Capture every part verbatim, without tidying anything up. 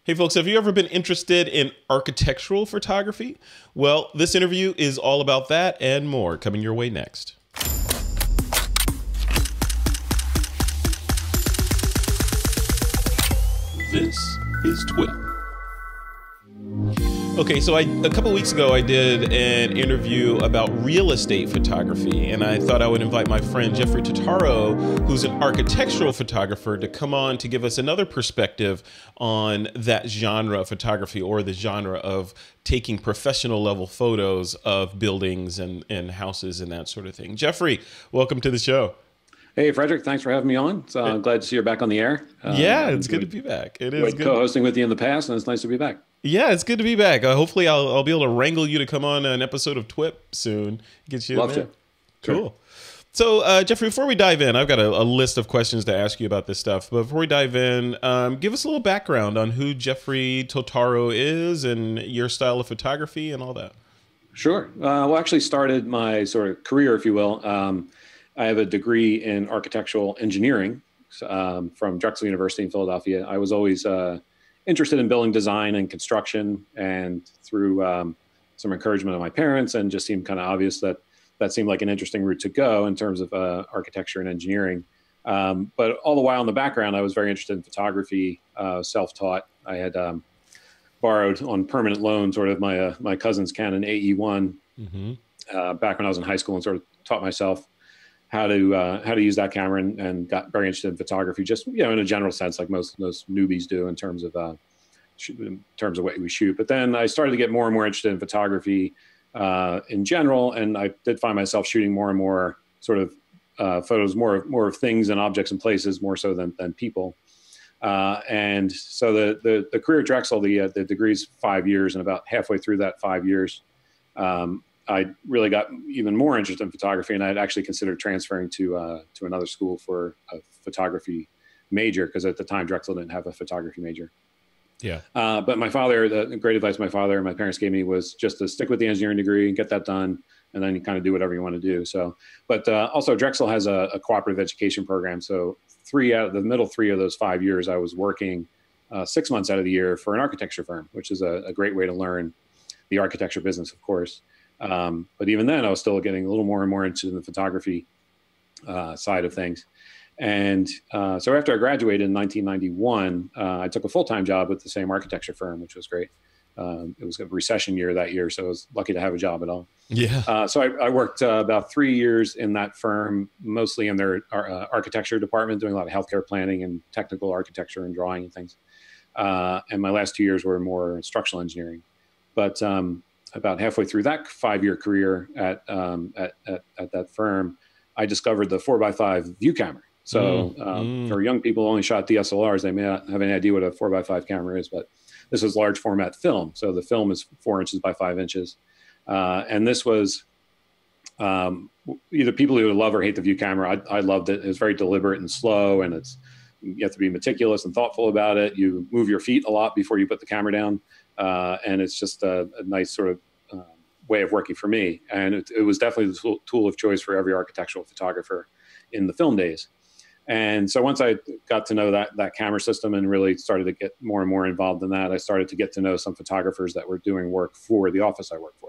Hey folks, have you ever been interested in architectural photography? Well, this interview is all about that and more, coming your way next. This is TWIP. Okay, so I, a couple weeks ago, I did an interview about real estate photography, and I thought I would invite my friend Jeffrey Totaro, who's an architectural photographer, to come on to give us another perspective on that genre of photography, or the genre of taking professional level photos of buildings and, and houses and that sort of thing. Jeffrey, welcome to the show. Hey, Frederick, thanks for having me on. So I'm glad to see you're back on the air. Yeah, um, it's good to be back. It is good. Co-hosting with you in the past, and it's nice to be back. Yeah, it's good to be back. Uh, hopefully, I'll, I'll be able to wrangle you to come on an episode of TWIP soon. Get you Love in there. to. Cool. Sure. So, uh, Jeffrey, before we dive in, I've got a, a list of questions to ask you about this stuff. But before we dive in, um, give us a little background on who Jeffrey Totaro is and your style of photography and all that. Sure. Uh, well, I actually started my sort of career, if you will. Um, I have a degree in architectural engineering um, from Drexel University in Philadelphia. I was always uh, interested in building design and construction, and through um, some encouragement of my parents, and just seemed kind of obvious that that seemed like an interesting route to go in terms of uh, architecture and engineering. Um, but all the while in the background, I was very interested in photography, uh, self-taught. I had um, borrowed on permanent loan sort of my uh, my cousin's Canon A E one mm-hmm. uh, back when I was in high school, and sort of taught myself how to uh, how to use that camera, and, and got very interested in photography, just, you know, in a general sense, like most most newbies do in terms of uh, in terms of what we shoot. But then I started to get more and more interested in photography uh, in general, and I did find myself shooting more and more sort of uh, photos, more of more of things and objects and places, more so than than people. Uh, and so the the the career at Drexel, the uh, the degree's five years, and about halfway through that five years. Um, I really got even more interested in photography, and I'd actually considered transferring to uh, to another school for a photography major, because at the time Drexel didn't have a photography major. Yeah. Uh, but my father, the great advice my father and my parents gave me was just to stick with the engineering degree and get that done, and then you kind of do whatever you want to do. So, but uh, also Drexel has a, a cooperative education program. So three out of the middle three of those five years, I was working uh, six months out of the year for an architecture firm, which is a, a great way to learn the architecture business, of course. Um, but even then, I was still getting a little more and more interested in the photography uh, side of things. And uh, so after I graduated in nineteen ninety-one, uh, I took a full-time job with the same architecture firm, which was great. Um, it was a recession year that year, so I was lucky to have a job at all. Yeah. Uh, so I, I worked uh, about three years in that firm, mostly in their uh, architecture department, doing a lot of healthcare planning and technical architecture and drawing and things. Uh, and my last two years were more structural engineering. But um, about halfway through that five-year career at, um, at, at, at that firm, I discovered the four by five view camera. So mm, um, mm. for young people who only shot D S L Rs, they may not have any idea what a four by five camera is, but this is large format film. So the film is four inches by five inches. Uh, and this was um, either people who love or hate the view camera. I, I loved it. It was very deliberate and slow, and it's, you have to be meticulous and thoughtful about it. You move your feet a lot before you put the camera down. Uh, and it's just a, a nice sort of uh, way of working for me. And it, it was definitely the tool, tool of choice for every architectural photographer in the film days. And so once I got to know that, that camera system and really started to get more and more involved in that, I started to get to know some photographers that were doing work for the office I worked for.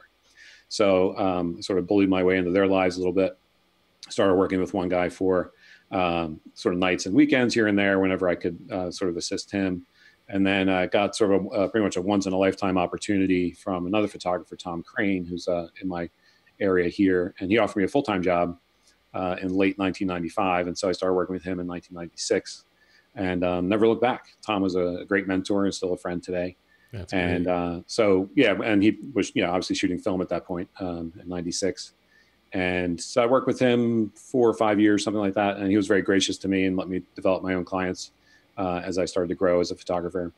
So um, sort of bullied my way into their lives a little bit. Started working with one guy for um, sort of nights and weekends here and there whenever I could uh, sort of assist him. And then I uh, got sort of a, uh, pretty much a once in a lifetime opportunity from another photographer, Tom Crane, who's uh, in my area here. And he offered me a full-time job uh, in late nineteen ninety-five. And so I started working with him in nineteen ninety-six and um, never looked back. Tom was a great mentor and still a friend today. That's and uh, so, yeah, and he was, you know, obviously shooting film at that point um, in ninety-six. And so I worked with him four or five years, something like that. And he was very gracious to me and let me develop my own clients Uh, as I started to grow as a photographer.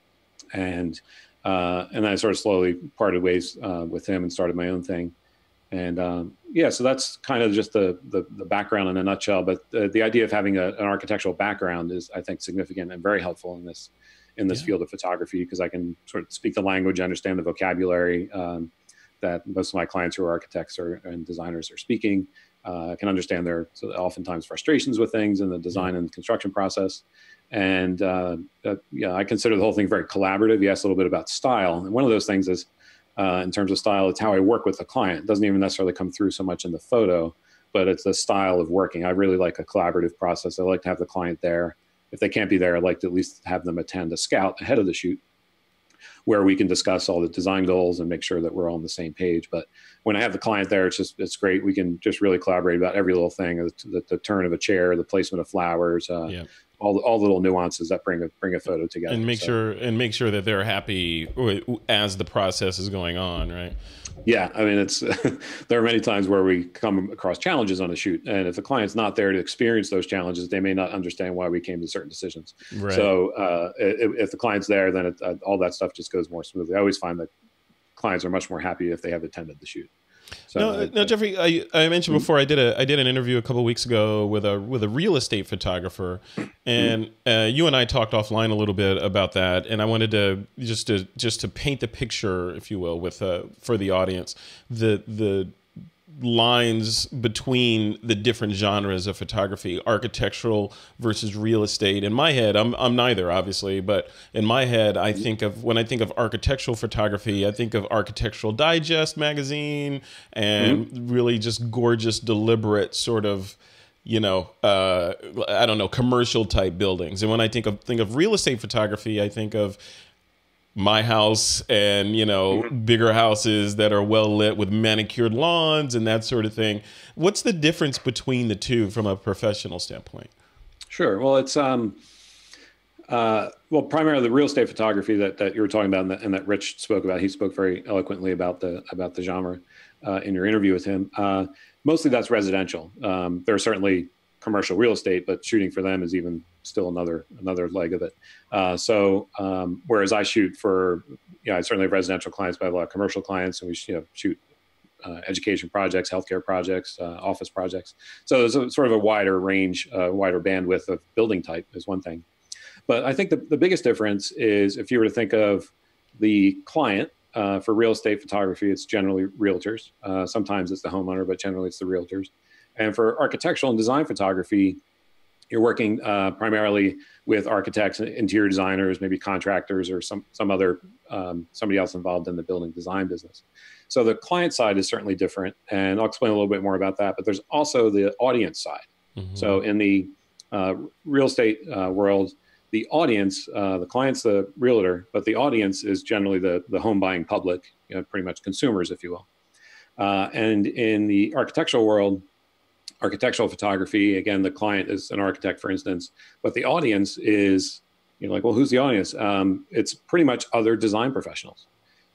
And uh, and then I sort of slowly parted ways uh, with him and started my own thing. And um, yeah, so that's kind of just the, the, the background in a nutshell. But the, the idea of having a, an architectural background is, I think, significant and very helpful in this in this yeah. field of photography, because I can sort of speak the language, understand the vocabulary um, that most of my clients who are architects or, and designers are speaking. Uh, I can understand their so oftentimes frustrations with things in the design and construction process. And uh, uh, yeah, I consider the whole thing very collaborative. You asked a little bit about style. And one of those things is, uh, in terms of style, it's how I work with the client. It doesn't even necessarily come through so much in the photo, but it's the style of working. I really like a collaborative process. I like to have the client there. If they can't be there, I'd like to at least have them attend a scout ahead of the shoot, where we can discuss all the design goals and make sure that we're all on the same page. But when I have the client there, it's just, it's great. We can just really collaborate about every little thing, the, the turn of a chair, the placement of flowers, uh, yeah. all, all the little nuances that bring a, bring a photo together. And make so. sure, and make sure that they're happy as the process is going on, right? Yeah, I mean, it's there are many times where we come across challenges on a shoot, and if the client's not there to experience those challenges, they may not understand why we came to certain decisions. Right. So uh, if, if the client's there, then it, uh, all that stuff just goes more smoothly. I always find that clients are much more happy if they have attended the shoot. So, no, uh, no, Jeffrey. I, I mentioned before I did a I did an interview a couple of weeks ago with a with a real estate photographer, and uh, you and I talked offline a little bit about that. And I wanted to just to just to paint the picture, if you will, with uh, for the audience, the the lines between the different genres of photography, architectural versus real estate. In my head, I'm I'm neither, obviously, but in my head, I think of, when I think of architectural photography, I think of Architectural Digest magazine and mm-hmm. really just gorgeous, deliberate sort of, you know, uh, I don't know, commercial type buildings. And when I think of think of real estate photography, I think of my house and, you know, mm-hmm. bigger houses that are well lit with manicured lawns and that sort of thing. What's the difference between the two from a professional standpoint? Sure. Well, it's, um, uh, well, primarily the real estate photography that, that you were talking about and that, and that Rich spoke about. He spoke very eloquently about the, about the genre uh, in your interview with him. Uh, mostly that's residential. Um, there are certainly commercial real estate, but shooting for them is even still another another leg of it. Uh, so um, whereas I shoot for, you know, I certainly have residential clients, but I have a lot of commercial clients, and we you know, shoot uh, education projects, healthcare projects, uh, office projects. So there's a, sort of a wider range, uh, wider bandwidth of building type is one thing. But I think the, the biggest difference is if you were to think of the client uh, for real estate photography, it's generally realtors. Uh, sometimes it's the homeowner, but generally it's the realtors. And for architectural and design photography, you're working uh, primarily with architects, interior designers, maybe contractors, or some some other um, somebody else involved in the building design business. So the client side is certainly different, and I'll explain a little bit more about that. But there's also the audience side. Mm-hmm. So in the uh, real estate uh, world, the audience, uh, the client's the realtor, but the audience is generally the the home buying public, you know, pretty much consumers, if you will. Uh, and in the architectural world, architectural photography, again, the client is an architect, for instance, but the audience is, you know, like, well, who's the audience? Um, it's pretty much other design professionals.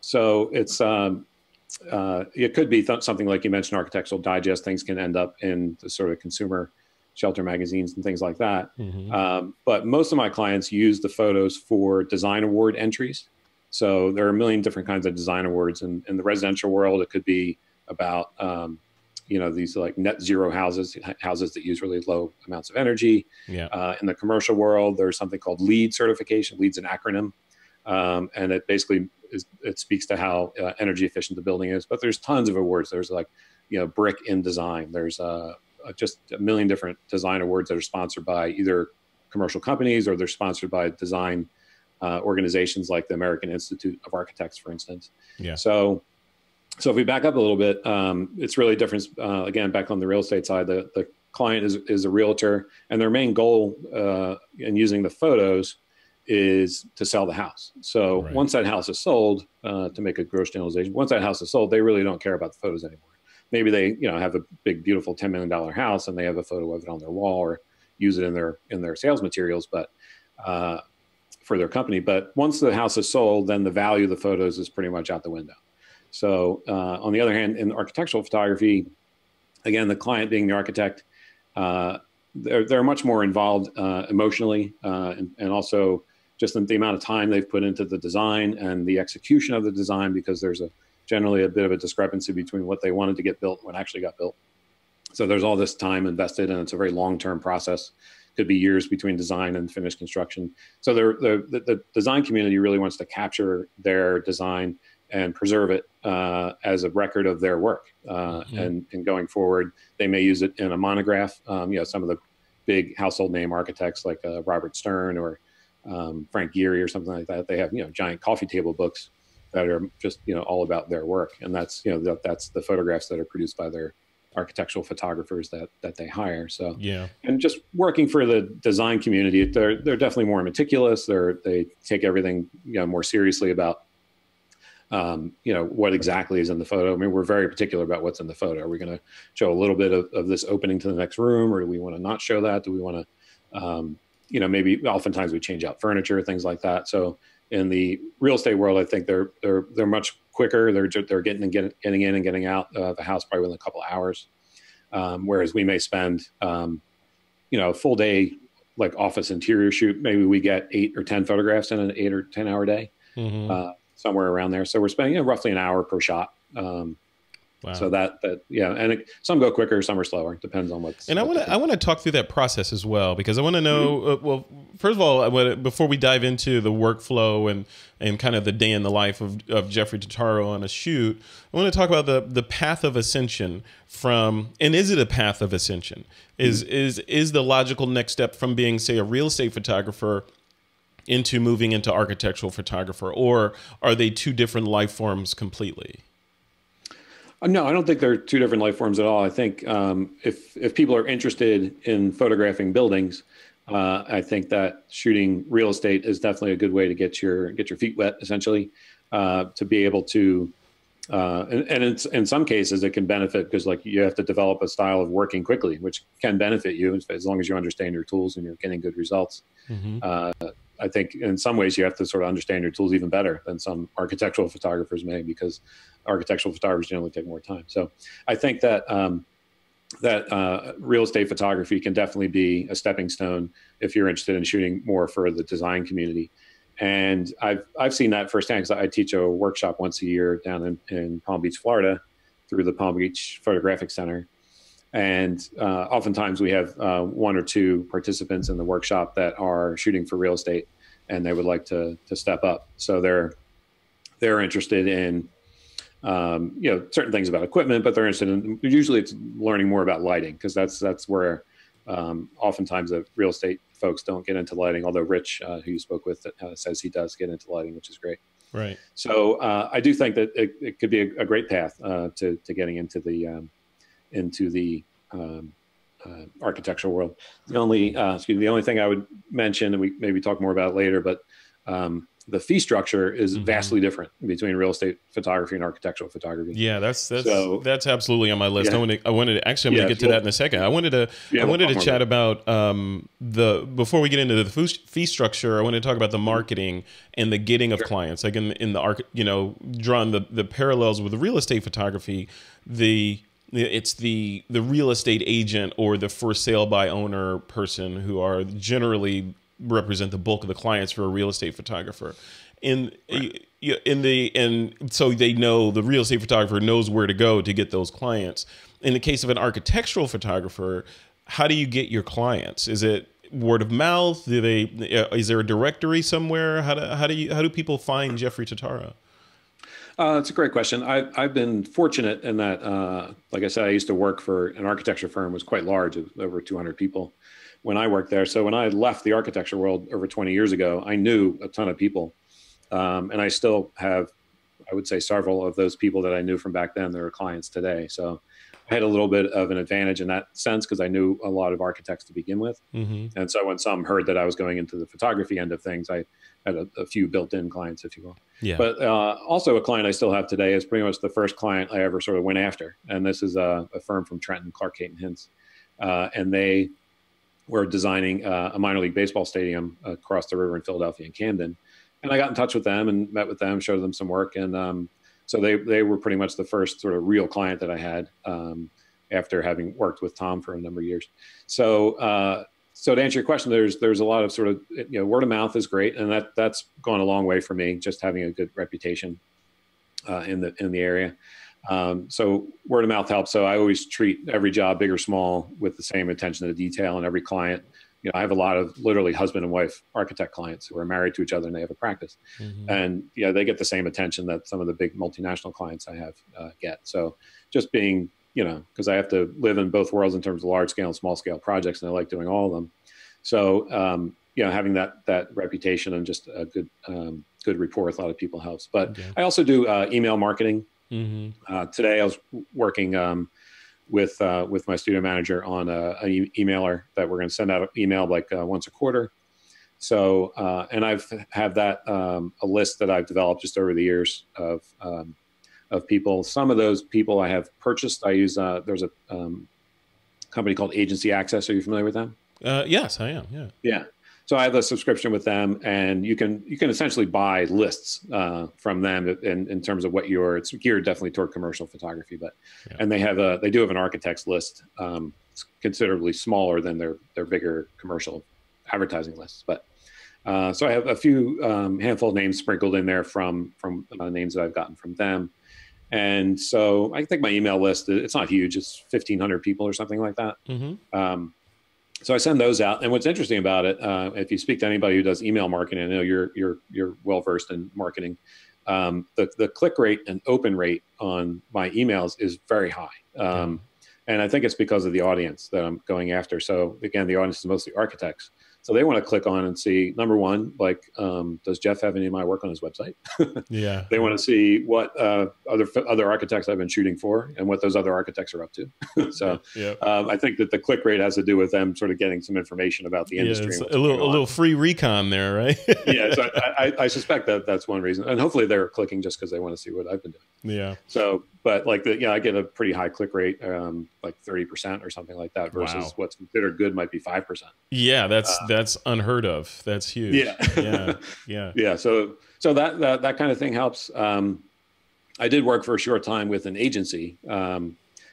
So it's, um, uh, it could be th- something like you mentioned, Architectural Digest. Things can end up in the sort of consumer shelter magazines and things like that. Mm-hmm. Um, but most of my clients use the photos for design award entries. So there are a million different kinds of design awards. And in the residential world, it could be about, um, you know, these like net zero houses, houses that use really low amounts of energy. Yeah. Uh, in the commercial world, there's something called LEED certification. LEED's an acronym. Um, and it basically is, it speaks to how uh, energy efficient the building is. But there's tons of awards. There's like, you know, brick in design. There's uh, just a million different design awards that are sponsored by either commercial companies or they're sponsored by design uh, organizations like the American Institute of Architects, for instance. Yeah. So, So if we back up a little bit, um, it's really different. Uh, again, back on the real estate side, the, the client is, is a realtor, and their main goal uh, in using the photos is to sell the house. So right. once that house is sold, uh, to make a gross generalization, once that house is sold, they really don't care about the photos anymore. Maybe they, you know, have a big, beautiful ten million dollars house and they have a photo of it on their wall or use it in their in their sales materials, but uh, for their company. But once the house is sold, then the value of the photos is pretty much out the window. So uh, on the other hand, in architectural photography, again, the client being the architect, uh, they're, they're much more involved uh, emotionally uh, and, and also just in the amount of time they've put into the design and the execution of the design, because there's a generally a bit of a discrepancy between what they wanted to get built and what actually got built. So there's all this time invested, and it's a very long-term process. Could be years between design and finished construction. So the, the, the design community really wants to capture their design and preserve it uh, as a record of their work. Uh, mm-hmm. and, and going forward, they may use it in a monograph. Um, you know, some of the big household name architects like uh, Robert Stern or um, Frank Gehry or something like that. They have, you know, giant coffee table books that are just, you know, all about their work. And that's, you know, that, that's the photographs that are produced by their architectural photographers that, that they hire. So, yeah. And just working for the design community, they're, they're definitely more meticulous. They're, they take everything, you know, more seriously about, um, you know, what exactly is in the photo. I mean, we're very particular about what's in the photo. Are we going to show a little bit of, of this opening to the next room, or do we want to not show that? Do we want to, um, you know, maybe oftentimes we change out furniture, things like that. So in the real estate world, I think they're they're they're much quicker. They're they're getting and getting, getting in and getting out uh, the house probably within a couple of hours. Um, whereas we may spend, um, you know, a full day like office interior shoot. Maybe we get eight or ten photographs in an eight or ten hour day, mm-hmm. uh, somewhere around there. So we're spending, you know, roughly an hour per shot. Um, Wow. So that, that, yeah. And it, some go quicker, some are slower. Depends on what's. And I want to, I want to talk through that process as well, because I want to know, mm-hmm. uh, well, first of all, I wanna, before we dive into the workflow and, and kind of the day in the life of, of Jeffrey Totaro on a shoot, I want to talk about the, the path of ascension from, and is it a path of ascension? Is, mm-hmm. is, is the logical next step from being, say, a real estate photographer into moving into architectural photographer, or are they two different life forms completely? No, I don't think they're two different life forms at all. I think um, if if people are interested in photographing buildings, uh, I think that shooting real estate is definitely a good way to get your get your feet wet, essentially, uh, to be able to. Uh, and and it's, in some cases, it can benefit because like you have to develop a style of working quickly, which can benefit you as long as you understand your tools and you're getting good results. Mm-hmm. Uh, I think in some ways you have to sort of understand your tools even better than some architectural photographers may, because architectural photographers generally take more time. So I think that um, that uh, real estate photography can definitely be a stepping stone if you're interested in shooting more for the design community. And I've I've seen that firsthand because I teach a workshop once a year down in, in Palm Beach, Florida, through the Palm Beach Photographic Center. And uh, oftentimes we have uh, one or two participants in the workshop that are shooting for real estate, and they would like to to step up. So they're they're interested in um, you know certain things about equipment, but they're interested in usually it's learning more about lighting, because that's that's where um, oftentimes the real estate folks don't get into lighting. Although Rich, uh, who you spoke with, uh, says he does get into lighting, which is great. Right. So uh, I do think that it, it could be a, a great path uh, to to getting into the um, into the um, uh, architectural world. The only, uh, excuse me, the only thing I would mention, and we maybe talk more about it later, but um, the fee structure is mm-hmm. vastly different between real estate photography and architectural photography. Yeah, that's that's so, that's absolutely on my list. Yeah. I wanted, I wanted to, actually, I'm yeah, going to get to well, that in a second. I wanted to, yeah, I wanted we'll to chat about um, the, before we get into the fee structure, I want to talk about the marketing and the getting of sure. clients. Like in, in the, arch, you know, drawing the, the parallels with the real estate photography, the, it's the the real estate agent or the for sale by owner person who are generally represent the bulk of the clients for a real estate photographer. In right. in the and so they know the real estate photographer knows where to go to get those clients. In the case of an architectural photographer, how do you get your clients? Is it word of mouth? Do they is there a directory somewhere? How do how do you how do people find Jeffrey Totaro? Uh, it's a great question. I've, I've been fortunate in that, uh, like I said, I used to work for an architecture firm. It was quite large, it was over two hundred people when I worked there. So when I left the architecture world over twenty years ago, I knew a ton of people. Um, and I still have, I would say, several of those people that I knew from back then that are clients today. So I had a little bit of an advantage in that sense because I knew a lot of architects to begin with. Mm-hmm. And so when some heard that I was going into the photography end of things, I had a, a few built-in clients, if you will. Yeah. But uh, also a client I still have today is pretty much the first client I ever sort of went after. And this is a, a firm from Trenton, Clark Caton Hintz. Uh, and they were designing uh, a minor league baseball stadium across the river in Philadelphia and Camden. And I got in touch with them and met with them, showed them some work. And um, so they, they were pretty much the first sort of real client that I had um, after having worked with Tom for a number of years. So, uh, So to answer your question, there's there's a lot of sort of, you know, word of mouth is great, and that that's gone a long way for me, just having a good reputation uh, in the in the area. Um, so word of mouth helps. So I always treat every job, big or small, with the same attention to detail, and every client. You know, I have a lot of literally husband and wife architect clients who are married to each other and they have a practice, mm-hmm. and you know they get the same attention that some of the big multinational clients I have uh, get. So just being you know, because I have to live in both worlds in terms of large scale and small scale projects, and I like doing all of them. So, um, you know, having that that reputation and just a good um, good rapport with a lot of people helps. But okay. I also do uh, email marketing. Mm-hmm. Uh, today I was working um, with uh, with my studio manager on a, a e- emailer that we're going to send out an email like uh, once a quarter. So, uh, and I've have that um, a list that I've developed just over the years of um, of people. Some of those people I have purchased. I use uh, there's a um, company called Agency Access. Are you familiar with them? Uh, yes, I am. Yeah. Yeah. So I have a subscription with them, and you can you can essentially buy lists uh, from them in, in terms of what you're. It's geared definitely toward commercial photography, but yeah. and they have a they do have an architects list. Um, it's considerably smaller than their their bigger commercial advertising lists. But uh, so I have a few um, handful of names sprinkled in there from from uh, names that I've gotten from them, and so I think my email list, it's not huge. It's fifteen hundred people or something like that. Mm-hmm. Um, So I send those out, and what's interesting about it, uh, if you speak to anybody who does email marketing, I know you're you're you're well versed in marketing. Um, the the click rate and open rate on my emails is very high, um, yeah. and I think it's because of the audience that I'm going after. So again, the audience is mostly architects, so they want to click on and see, number one, like, um, does Jeff have any of my work on his website? Yeah, they want to see what uh, other other architects I've been shooting for and what those other architects are up to. So yeah. um, I think that the click rate has to do with them sort of getting some information about the industry. Yeah, it's a little a little free recon there, right? Yeah, so I, I, I suspect that that's one reason, and hopefully they're clicking just because they want to see what I've been doing. Yeah. So, but like the yeah, I get a pretty high click rate, um, like thirty percent or something like that, versus wow. what's considered good might be five percent. Yeah, that's uh, that's unheard of. That's huge. Yeah, yeah, yeah, yeah. So so that, that that kind of thing helps. Um, I did work for a short time with an agency, um,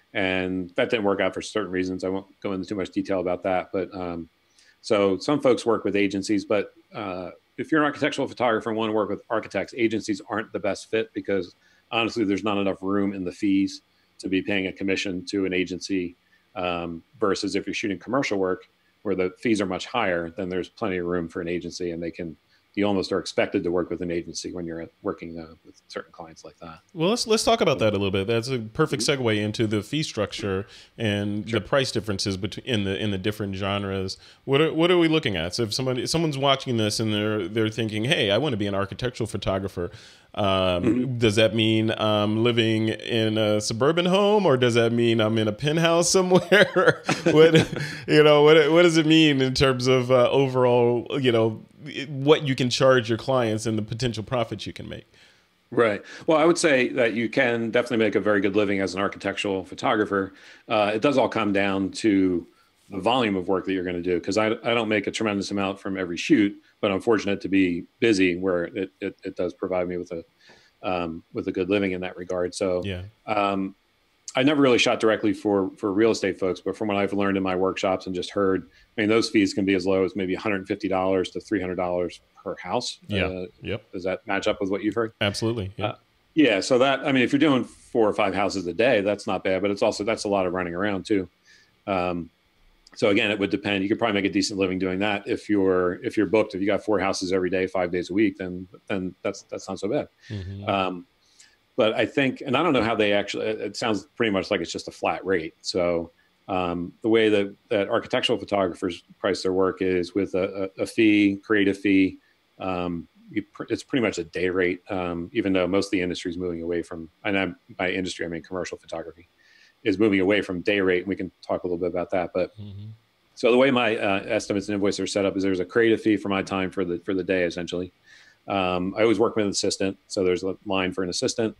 and that didn't work out for certain reasons. I won't go into too much detail about that. But um, so some folks work with agencies, but uh, if you're an architectural photographer and want to work with architects, agencies aren't the best fit because honestly, there's not enough room in the fees to be paying a commission to an agency um, versus if you're shooting commercial work where the fees are much higher, then there's plenty of room for an agency, and they can, you almost are expected to work with an agency when you're working uh, with certain clients like that. Well, let's let's talk about that a little bit. That's a perfect segue into the fee structure and sure. the price differences between in the in the different genres. What are what are we looking at? So if somebody if someone's watching this and they're they're thinking, hey, I want to be an architectural photographer. Um, mm-hmm. Does that mean I'm living in a suburban home, or does that mean I'm in a penthouse somewhere? What, you know, what, what does it mean in terms of uh, overall, you know, what you can charge your clients and the potential profits you can make? Right. Well, I would say that you can definitely make a very good living as an architectural photographer. Uh, it does all come down to the volume of work that you're going to do, because I, I don't make a tremendous amount from every shoot, but I'm fortunate to be busy where it, it, it does provide me with a um, with a good living in that regard. So yeah. um, I never really shot directly for for real estate folks, but from what I've learned in my workshops and just heard, I mean, those fees can be as low as maybe one hundred fifty dollars to three hundred dollars per house. Yeah. Uh, yep. Does that match up with what you've heard? Absolutely. Yeah. Uh, yeah. So that, I mean, if you're doing four or five houses a day, that's not bad, but it's also, that's a lot of running around too. Um, So again, it would depend. You could probably make a decent living doing that if you're if you're booked. If you got four houses every day, five days a week, then then that's that's not so bad. Mm-hmm. Um, but I think, and I don't know how they actually. It sounds pretty much like it's just a flat rate. So um, the way that that architectural photographers price their work is with a, a, a fee, creative fee. Um, you, it's pretty much a day rate. Um, even though most of the industry is moving away from, and I'm, by industry I mean commercial photography, is moving away from day rate, and we can talk a little bit about that. But mm-hmm. so the way my uh, estimates and invoices are set up is there's a creative fee for my time for the for the day, essentially. Um, I always work with an assistant, so there's a line for an assistant,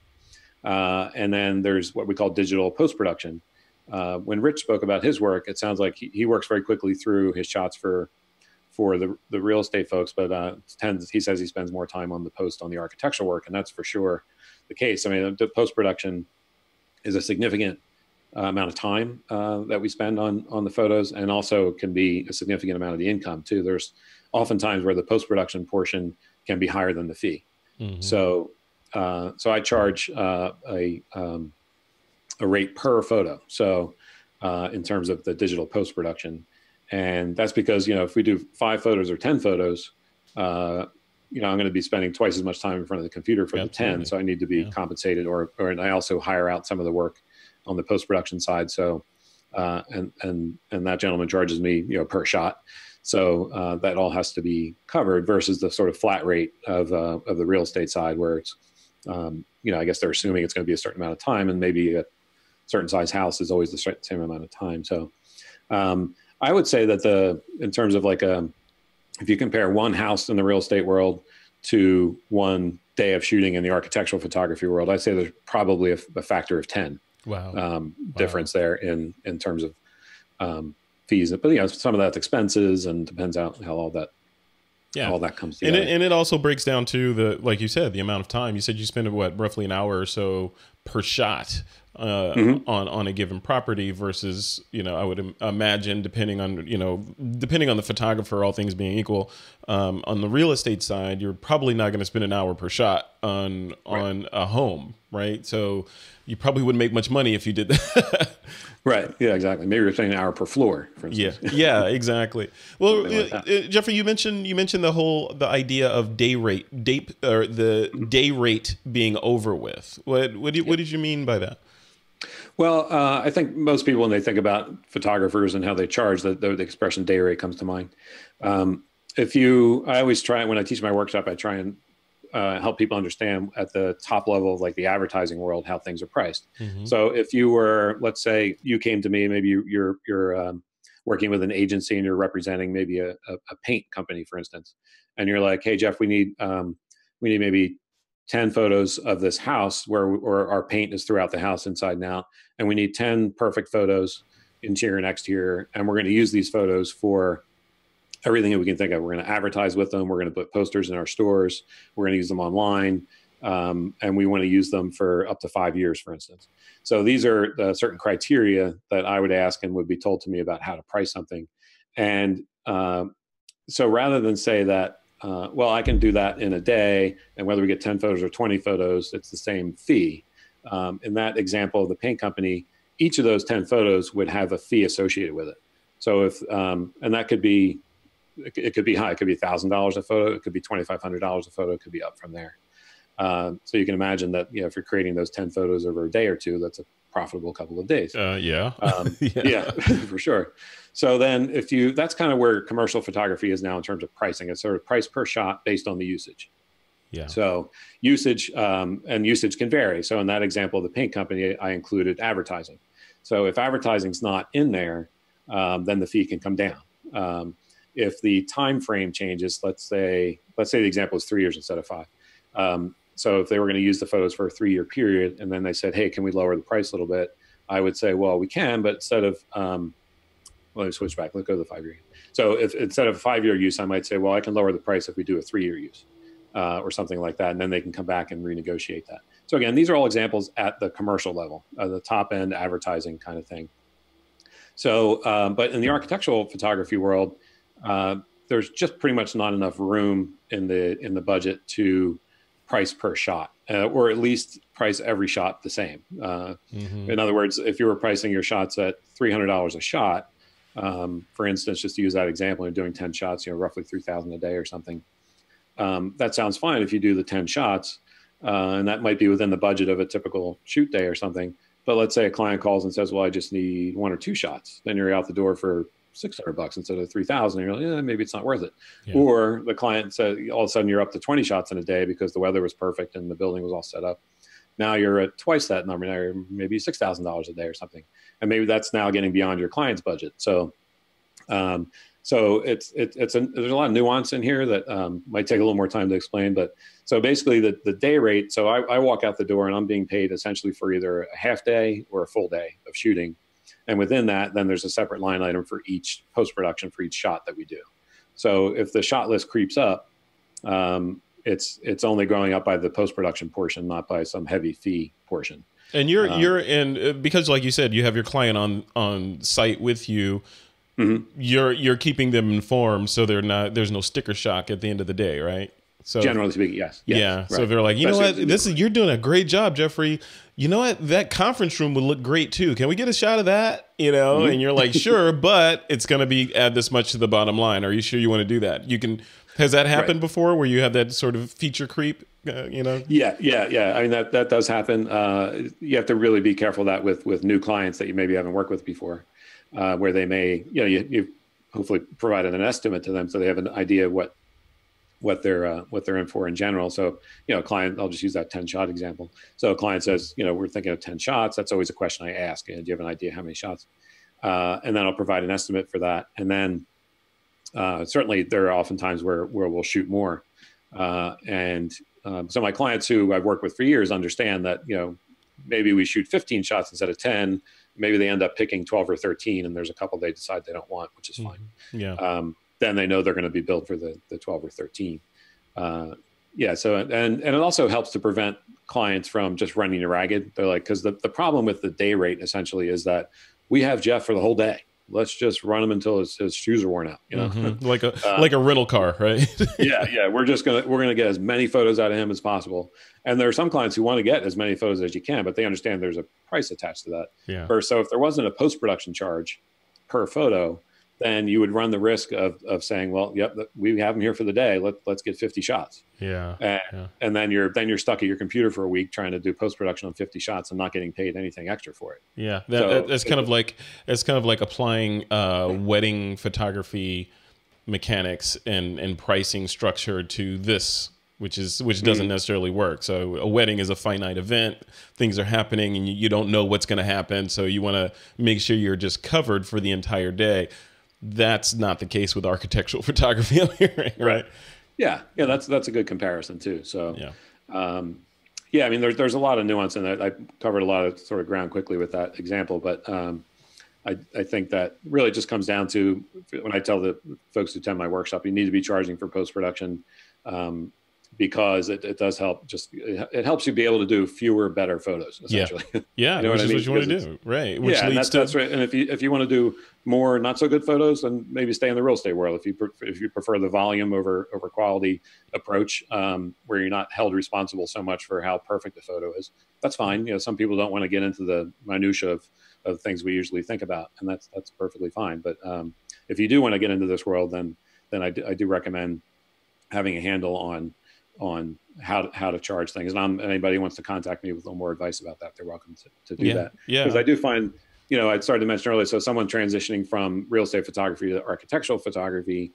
uh, and then there's what we call digital post-production. Uh, when Rich spoke about his work, it sounds like he, he works very quickly through his shots for for the the real estate folks, but uh, tends he says he spends more time on the post on the architectural work, and that's for sure the case. I mean, the post-production is a significant Uh, amount of time uh, that we spend on on the photos, and also can be a significant amount of the income too. There's often times where the post-production portion can be higher than the fee. Mm-hmm. So uh, so I charge uh, a um, a rate per photo. So uh, in terms of the digital post-production, and that's because, you know, if we do five photos or ten photos, uh, you know, I'm going to be spending twice as much time in front of the computer for Absolutely. the ten. So I need to be yeah. compensated, or or and I also hire out some of the work on the post production side. So, uh, and and and that gentleman charges me, you know, per shot. So uh, that all has to be covered versus the sort of flat rate of uh, of the real estate side, where it's, um, you know, I guess they're assuming it's going to be a certain amount of time, and maybe a certain size house is always the same amount of time. So um, I would say that the in terms of like a, if you compare one house in the real estate world to one day of shooting in the architectural photography world, I'd say there's probably a, a factor of ten wow. Um, wow. difference there in in terms of um, fees. But you know, some of that's expenses, and depends on how all that, yeah, all that comes together. And it, and it also breaks down to the, like you said, the amount of time. You said you spend what, roughly an hour or so per shot uh, mm-hmm. on on a given property versus, you know, I would im- imagine depending on, you know, depending on the photographer, all things being equal, um, on the real estate side, you're probably not going to spend an hour per shot on on right. a home, right? So you probably wouldn't make much money if you did that. Right. Yeah, exactly. Maybe you're saying an hour per floor, for instance. Yeah. Yeah, exactly. Well, like uh, uh, Jeffrey, you mentioned you mentioned the whole the idea of day rate, day or the mm-hmm. day rate being over with. What what, do you, yeah. what did you mean by that? Well, uh, I think most people, when they think about photographers and how they charge, the, the, the expression day rate comes to mind. Um, if you, I always try, when I teach my workshop, I try and uh, help people understand at the top level of like the advertising world, how things are priced. Mm-hmm. So if you were, let's say you came to me, maybe you, you're, you're um, working with an agency and you're representing maybe a, a, a paint company, for instance, and you're like, hey, Jeff, we need, um, we need maybe ten photos of this house where, where our paint is throughout the house inside and out. And we need ten perfect photos, interior and exterior. And we're going to use these photos for everything that we can think of. We're going to advertise with them. We're going to put posters in our stores. We're going to use them online. Um, and we want to use them for up to five years, for instance. So these are the certain criteria that I would ask and would be told to me about how to price something. And uh, so rather than say that, Uh, well, I can do that in a day, and whether we get ten photos or twenty photos, it's the same fee. Um, in that example of the paint company, each of those ten photos would have a fee associated with it. So if, um, and that could be, it could be high, it could be one thousand dollars a photo, it could be twenty-five hundred dollars a photo, it could be up from there. Uh, so you can imagine that, you know, if you're creating those ten photos over a day or two, that's a profitable couple of days. Uh, yeah. Um, yeah. yeah, for sure. So then if you, that's kind of where commercial photography is now in terms of pricing. It's sort of price per shot based on the usage. Yeah. So usage, um, and usage can vary. So in that example of the paint company, I included advertising. So if advertising's not in there, um, then the fee can come down. Um, if the time frame changes, let's say, let's say the example is three years instead of five. Um, So if they were going to use the photos for a three-year period, and then they said, hey, can we lower the price a little bit? I would say, well, we can, but instead of, um, well, let me switch back. Let's go to the five-year. So if instead of a five-year use, I might say, well, I can lower the price if we do a three-year use uh, or something like that. And then they can come back and renegotiate that. So again, these are all examples at the commercial level, uh, the top-end advertising kind of thing. So, um, but in the architectural photography world, uh, there's just pretty much not enough room in the in the budget to price per shot, uh, or at least price every shot the same. Uh, mm-hmm. In other words, if you were pricing your shots at three hundred dollars a shot, um, for instance, just to use that example, you're doing ten shots, you know, roughly three thousand a day or something. Um, that sounds fine if you do the ten shots, uh, and that might be within the budget of a typical shoot day or something. But let's say a client calls and says, well, I just need one or two shots. Then you're out the door for six hundred bucks instead of three thousand. You're like, yeah, maybe it's not worth it. Yeah. Or the client said, all of a sudden you're up to twenty shots in a day because the weather was perfect and the building was all set up. Now you're at twice that number. Now you're maybe six thousand dollars a day or something. And maybe that's now getting beyond your client's budget. So, um, so it's, it, it's a, there's a lot of nuance in here that um, might take a little more time to explain. But so basically the, the day rate, so I, I walk out the door and I'm being paid essentially for either a half day or a full day of shooting. And within that, then there's a separate line item for each post-production for each shot that we do. So if the shot list creeps up, um, it's it's only going up by the post-production portion, not by some heavy fee portion. And you're um, you're in, because like you said, you have your client on on site with you. Mm-hmm. You're you're keeping them informed, so they're not there's no sticker shock at the end of the day, right? So generally speaking, yes. yes yeah. Right. So they're like, you Especially, know what, this is you're doing a great job, Jeffrey. You know what, that conference room would look great too. Can we get a shot of that? You know, mm-hmm. and you're like, sure, but it's going to be add this much to the bottom line. Are you sure you want to do that? You can. Has that happened right. before, where you have that sort of feature creep uh, you know? Yeah, yeah, yeah. I mean, that, that does happen. Uh, you have to really be careful of that with, with new clients that you maybe haven't worked with before, uh, where they may, you know, you, you hopefully provided an estimate to them so they have an idea of what, what they're, uh, what they're in for in general. So, you know, a client, I'll just use that ten shot example. So a client says, you know, we're thinking of ten shots. That's always a question I ask. You know, do you have an idea how many shots? Uh, and then I'll provide an estimate for that. And then uh, certainly there are often times where, where we'll shoot more. Uh, and um, so my clients who I've worked with for years understand that, you know, maybe we shoot fifteen shots instead of ten. Maybe they end up picking twelve or thirteen, and there's a couple they decide they don't want, which is fine. Mm-hmm. Yeah. Um, then they know they're going to be billed for the, the twelve or thirteen. Uh, yeah. So, and, and it also helps to prevent clients from just running you ragged. They're like, cause the, the problem with the day rate essentially is that we have Jeff for the whole day. Let's just run him until his, his shoes are worn out, you know, mm-hmm. like a, uh, like a rental car, right? yeah. Yeah. We're just going to, we're going to get as many photos out of him as possible. And there are some clients who want to get as many photos as you can, but they understand there's a price attached to that. Yeah. Or so if there wasn't a post-production charge per photo, then you would run the risk of, of saying, well, yep, we have them here for the day. Let, let's get fifty shots. Yeah. And, yeah. and then you're, then you're stuck at your computer for a week trying to do post-production on fifty shots and not getting paid anything extra for it. Yeah. That, so, that, that's kind of like, it's kind of like applying uh, wedding photography mechanics and, and pricing structure to this, which is, which doesn't mm-hmm. necessarily work. So a wedding is a finite event. Things are happening and you, you don't know what's going to happen. So you want to make sure you're just covered for the entire day. That's not the case with architectural photography, I'm hearing, right? Yeah, yeah, that's that's a good comparison too. So, yeah, um, yeah, I mean, there's there's a lot of nuance in that. I covered a lot of sort of ground quickly with that example, but um, I I think that really just comes down to when I tell the folks who attend my workshop, you need to be charging for post production. Um, because it, it does help just, it, it helps you be able to do fewer, better photos, essentially. Yeah, yeah, you know which what is I mean? what you want to do, right? Which yeah, leads that's, to... that's right. And if you, if you want to do more not so good photos, then maybe stay in the real estate world. If you, if you prefer the volume over, over quality approach, um, where you're not held responsible so much for how perfect a photo is, that's fine. You know, some people don't want to get into the minutia of, of things we usually think about, and that's, that's perfectly fine. But um, if you do want to get into this world, then, then I do, I do recommend having a handle on, on how to, how to charge things. And I'm, anybody who wants to contact me with a little more advice about that, they're welcome to, to do yeah, that. Yeah. Because I do find, you know, I started to mention earlier, so someone transitioning from real estate photography to architectural photography,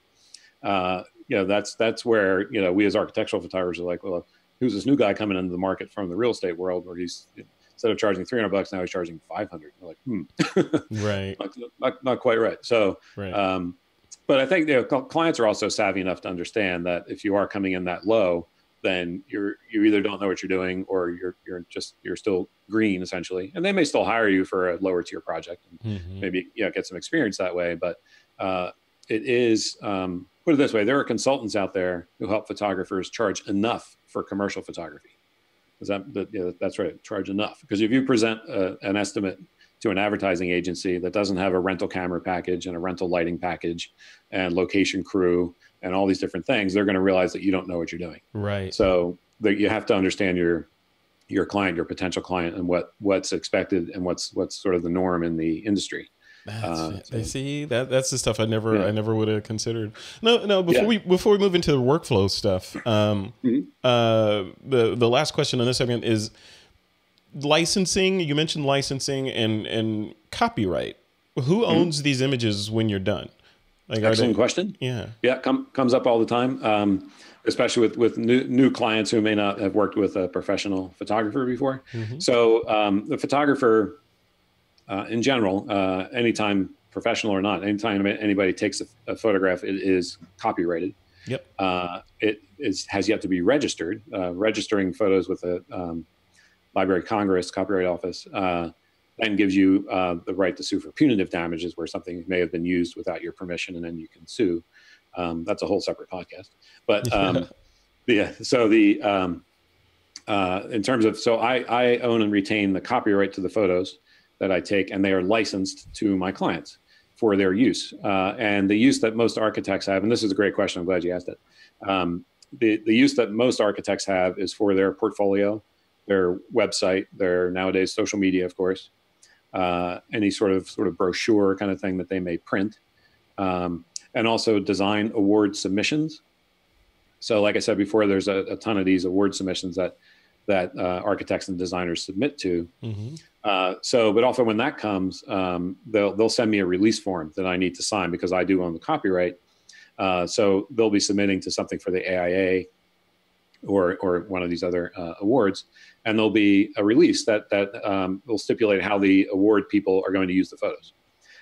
uh, you know, that's, that's where, you know, we as architectural photographers are like, well, who's this new guy coming into the market from the real estate world where he's, you know, instead of charging three hundred bucks, now he's charging five hundred. We're like, hmm, right. not, not, not quite right. So, right. um, but I think, you know, clients are also savvy enough to understand that if you are coming in that low, then you're, you either don't know what you're doing or you're, you're just, you're still green essentially. And they may still hire you for a lower tier project and mm-hmm. maybe, you know, get some experience that way. But, uh, it is, um, put it this way, there are consultants out there who help photographers charge enough for commercial photography. Is that, that yeah, that's right. Charge enough. Because if you present a, an estimate to an advertising agency that doesn't have a rental camera package and a rental lighting package and location crew and all these different things, they're going to realize that you don't know what you're doing. Right. So that you have to understand your, your client, your potential client, and what, what's expected and what's, what's sort of the norm in the industry. That's, uh, so. See that that's the stuff I never yeah. I never would have considered. No, no. Before yeah. we before we move into the workflow stuff, um, mm-hmm. uh, the the last question on this segment is licensing. You mentioned licensing and and copyright. Who owns mm-hmm. these images when you're done? Like, excellent they, question. Yeah, yeah, come, comes up all the time, um, especially with with new new clients who may not have worked with a professional photographer before. Mm-hmm. So um, the photographer. Uh, in general, uh, anytime professional or not, anytime anybody takes a, a photograph, it is copyrighted. Yep. Uh, it is, has yet to be registered. Uh, registering photos with the um, Library of Congress Copyright Office uh, then gives you uh, the right to sue for punitive damages, where something may have been used without your permission, and then you can sue. Um, that's a whole separate podcast. But um, yeah, so the um, uh, in terms of so I, I own and retain the copyright to the photos that I take, and they are licensed to my clients for their use. Uh, and the use that most architects have, and this is a great question, I'm glad you asked it. Um, the, the use that most architects have is for their portfolio, their website, their nowadays social media, of course, uh, any sort of sort of brochure kind of thing that they may print, um, and also design award submissions. So like I said before, there's a, a ton of these award submissions that that uh, architects and designers submit to. Mm-hmm. Uh, so, but often when that comes, um, they'll they'll send me a release form that I need to sign because I do own the copyright. Uh, so they'll be submitting to something for the A I A or or one of these other uh, awards, and there'll be a release that that um, will stipulate how the award people are going to use the photos.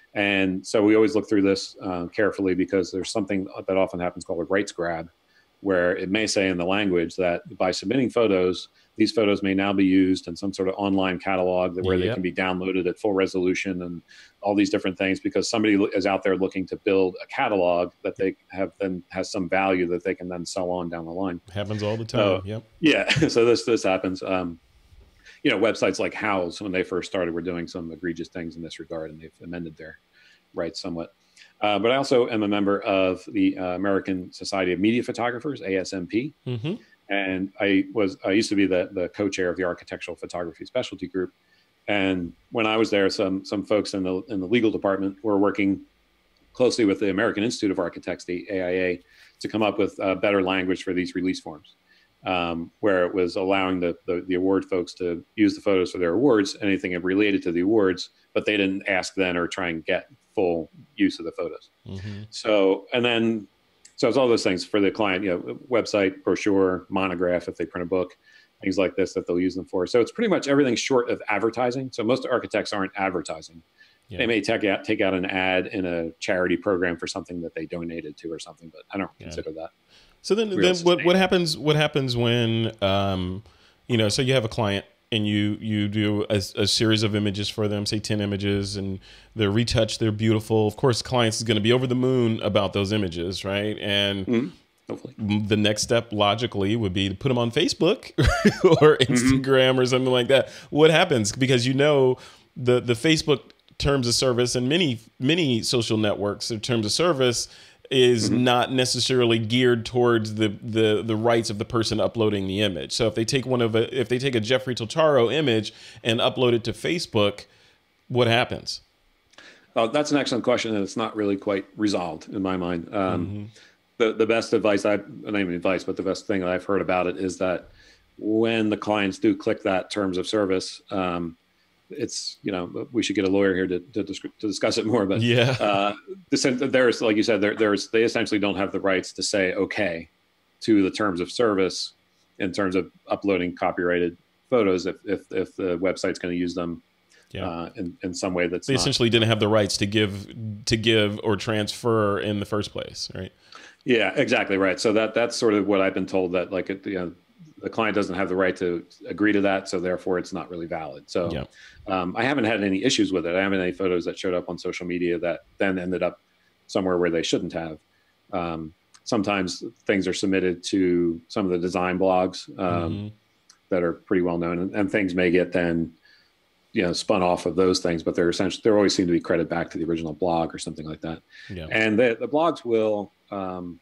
And so we always look through this uh, carefully because there's something that often happens called a rights grab, where it may say in the language that by submitting photos, these photos may now be used in some sort of online catalog that, where yep. they can be downloaded at full resolution and all these different things, because somebody is out there looking to build a catalog that they have then has some value that they can then sell on down the line. Happens all the time. So, yep. Yeah. So this this happens. Um, you know, websites like Houzz, when they first started, were doing some egregious things in this regard, and they've amended their rights somewhat. Uh, but I also am a member of the uh, American Society of Media Photographers, A S M P. Mm-hmm. And I was I used to be the, the co-chair of the Architectural Photography Specialty Group. And when I was there, some some folks in the in the legal department were working closely with the American Institute of Architects, the A I A, to come up with uh, better language for these release forms, um, where it was allowing the, the the award folks to use the photos for their awards, anything related to the awards, but they didn't ask then or try and get full use of the photos. Mm-hmm. So, and then, so it's all those things for the client, you know, website, brochure, monograph, if they print a book, things like this that they'll use them for. So it's pretty much everything short of advertising. So most architects aren't advertising. Yeah. They may take out, take out an ad in a charity program for something that they donated to or something, but I don't yeah. consider that. So then, then what, what happens, what happens when, um, you know, so you have a client and you you do a, a series of images for them, say ten images, and they're retouched, they're beautiful. Of course, clients is going to be over the moon about those images, right? And mm-hmm. Hopefully. The next step logically would be to put them on Facebook or Instagram mm-hmm. or something like that. What happens? Because you know the the Facebook terms of service and many many social networks, their terms of service is mm-hmm. not necessarily geared towards the, the the rights of the person uploading the image. So if they take one of a, if they take a Jeffrey Totaro image and upload it to Facebook, what happens? Oh, that's an excellent question, and it's not really quite resolved in my mind. Um, mm-hmm. The the best advice I not even advice, but the best thing that I've heard about it is that when the clients do click that terms of service, um, it's, you know, we should get a lawyer here to to, to discuss it more. But yeah, uh, there's, like you said, there, there's they essentially don't have the rights to say okay to the terms of service in terms of uploading copyrighted photos if if, if the website's going to use them. Yeah. Uh, in, in some way that's they not, essentially didn't have the rights to give to give or transfer in the first place, right? Yeah, exactly right. So that that's sort of what I've been told, that like it, you know, the client doesn't have the right to agree to that, so therefore it's not really valid. So yeah. um, I haven't had any issues with it. I haven't had any photos that showed up on social media that then ended up somewhere where they shouldn't have. Um, sometimes things are submitted to some of the design blogs um, mm-hmm. that are pretty well known, and, and things may get then, you know, spun off of those things, but they're essentially, they always seem to be credited back to the original blog or something like that. Yeah. And the, the blogs will, um,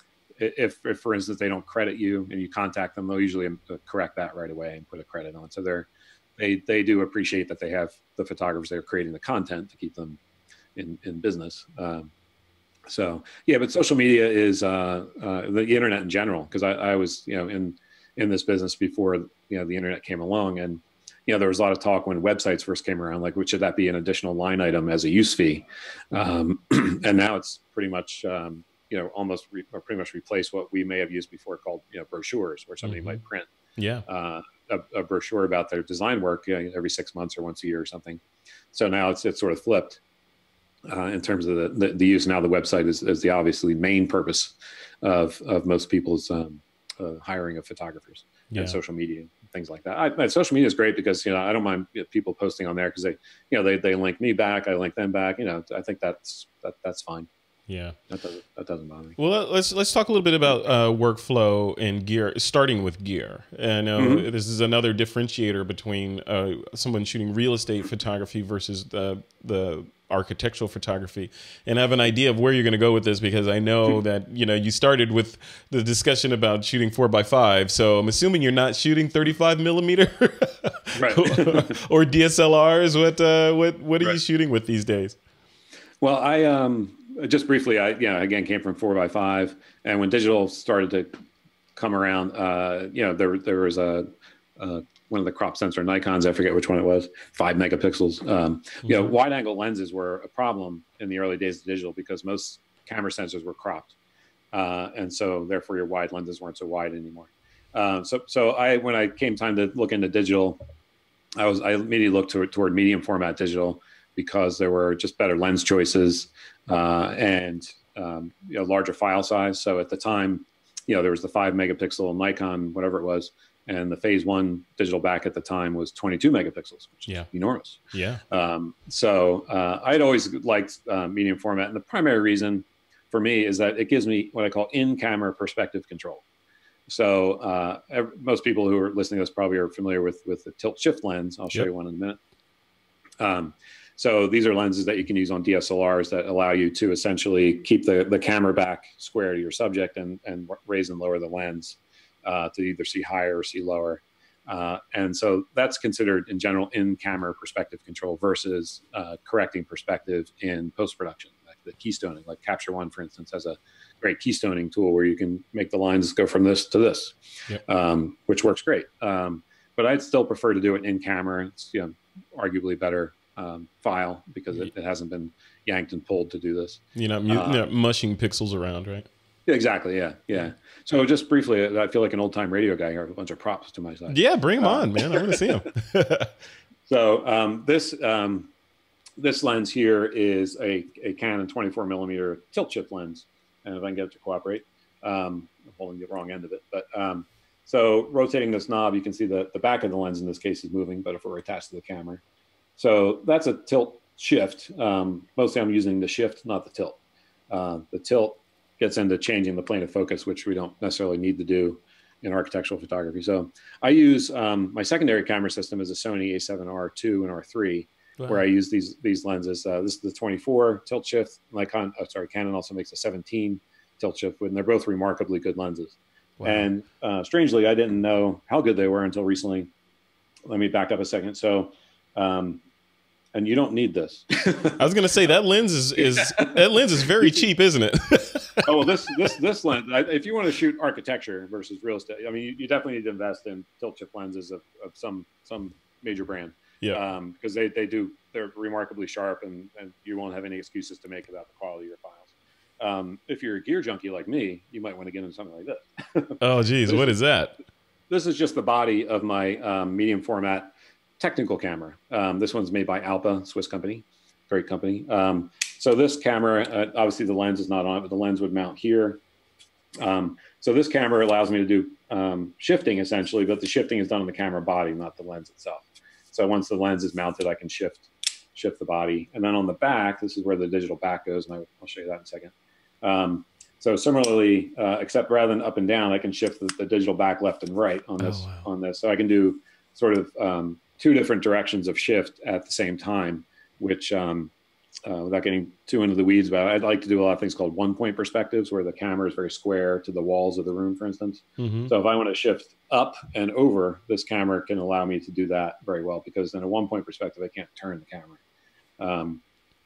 if, if for instance, they don't credit you and you contact them, they'll usually correct that right away and put a credit on. So they're, they, they do appreciate that they have the photographers that are creating the content to keep them in, in business. Um, so yeah, but social media is, uh, uh, the internet in general, because I, I was, you know, in, in this business before, you know, the internet came along, and you know, there was a lot of talk when websites first came around, like, should that be an additional line item as a use fee? Um, and now it's pretty much, um, you know, almost re- or pretty much replaced what we may have used before called, you know, brochures, where somebody mm-hmm. might print yeah. uh, a, a brochure about their design work, you know, every six months or once a year or something. So now it's it's sort of flipped uh, in terms of the, the, the use. Now the website is, is the obviously main purpose of, of most people's um, uh, hiring of photographers yeah. and social media. Things like that. I, social media is great because, you know, I don't mind people posting on there because they, you know, they, they link me back. I link them back. You know, I think that's, that, that's fine. Yeah. That doesn't, that doesn't bother me. Well, let's, let's talk a little bit about uh, workflow and gear, starting with gear. And uh, mm-hmm. this is another differentiator between uh, someone shooting real estate photography versus the, the architectural photography. And I have an idea of where you're going to go with this, because I know that, you know, you started with the discussion about shooting four by five. So I'm assuming you're not shooting thirty-five millimeter right. or, or D S L Rs. What, uh, what, what are right. you shooting with these days? Well, I, um, just briefly, I, you know, again, came from four by five, and when digital started to come around. Uh, you know, there there was a uh, one of the crop sensor Nikons, I forget which one it was, five megapixels. Um, mm-hmm. You know, wide angle lenses were a problem in the early days of digital because most camera sensors were cropped. Uh, and so therefore your wide lenses weren't so wide anymore. Um, so, so I, when I came time to look into digital, I was, I immediately looked toward, toward medium format digital because there were just better lens choices, uh, and, um, you know, larger file size. So at the time, you know, there was the five megapixel Nikon, whatever it was. And the phase one digital back at the time was twenty-two megapixels, which yeah. is enormous. Yeah. Um, so uh, I'd always liked uh, medium format. And the primary reason for me is that it gives me what I call in-camera perspective control. So uh, every, most people who are listening to this probably are familiar with, with the tilt shift lens. I'll show yep. you one in a minute. Um, so these are lenses that you can use on D S L Rs that allow you to essentially keep the, the camera back square to your subject and, and raise and lower the lens. Uh, to either see higher or see lower. Uh, and so that's considered in general in-camera perspective control versus uh, correcting perspective in post-production, like the keystoning, like Capture One, for instance, has a great keystoning tool where you can make the lines go from this to this, yep. um, which works great. Um, but I'd still prefer to do it in camera. It's, you know, arguably better um, file because it, it hasn't been yanked and pulled to do this. You're not, mute, uh, you're not mushing pixels around, right? Exactly. Yeah. Yeah. So just briefly, I feel like an old time radio guy here with a bunch of props to my side. Yeah. Bring them uh, on, man. I want to see them. So um, this, um, this lens here is a, a Canon twenty-four millimeter tilt shift lens. And if I can get it to cooperate, um, I'm holding the wrong end of it. But um, so rotating this knob, you can see that the back of the lens in this case is moving, but if we're attached to the camera. So that's a tilt shift. Um, mostly I'm using the shift, not the tilt. Uh, the tilt gets into changing the plane of focus, which we don't necessarily need to do in architectural photography. So I use um, my secondary camera system is a Sony A seven R two and R three, wow. where I use these these lenses. Uh, this is the twenty-four tilt shift. Nikon, oh, sorry, Canon also makes a seventeen tilt shift, and they're both remarkably good lenses. Wow. And uh, strangely, I didn't know how good they were until recently. Let me back up a second. So. Um, And you don't need this. I was going to say that lens is, is that lens is very cheap, isn't it? Oh, well, this this this lens. If you want to shoot architecture versus real estate, I mean, you, you definitely need to invest in tilt shift lenses of, of some some major brand. Yeah. Um, because they they do they're remarkably sharp, and and you won't have any excuses to make about the quality of your files. Um, if you're a gear junkie like me, you might want to get into something like this. Oh, geez, what is that? This is just the body of my um, medium format technical camera. Um, this one's made by Alpa, Swiss company, great company. Um, so this camera, uh, obviously the lens is not on it, but the lens would mount here. Um, so this camera allows me to do um, shifting essentially, but the shifting is done on the camera body, not the lens itself. So once the lens is mounted, I can shift shift the body. And then on the back, this is where the digital back goes, and I, I'll show you that in a second. Um, so similarly, uh, except rather than up and down, I can shift the, the digital back left and right on this. Oh, wow. on this. So I can do sort of um, two different directions of shift at the same time, which um, uh, without getting too into the weeds about it, I'd like to do a lot of things called one point perspectives where the camera is very square to the walls of the room, for instance. Mm-hmm. So if I want to shift up and over, this camera can allow me to do that very well, because in a one point perspective, I can't turn the camera. Um,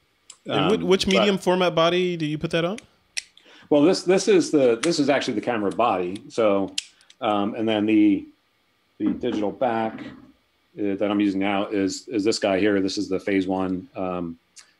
and um, which medium but, format body do you put that on? Well, this, this is the, this is actually the camera body. So, um, and then the, the digital back that I'm using now is is this guy here. This is the phase one um,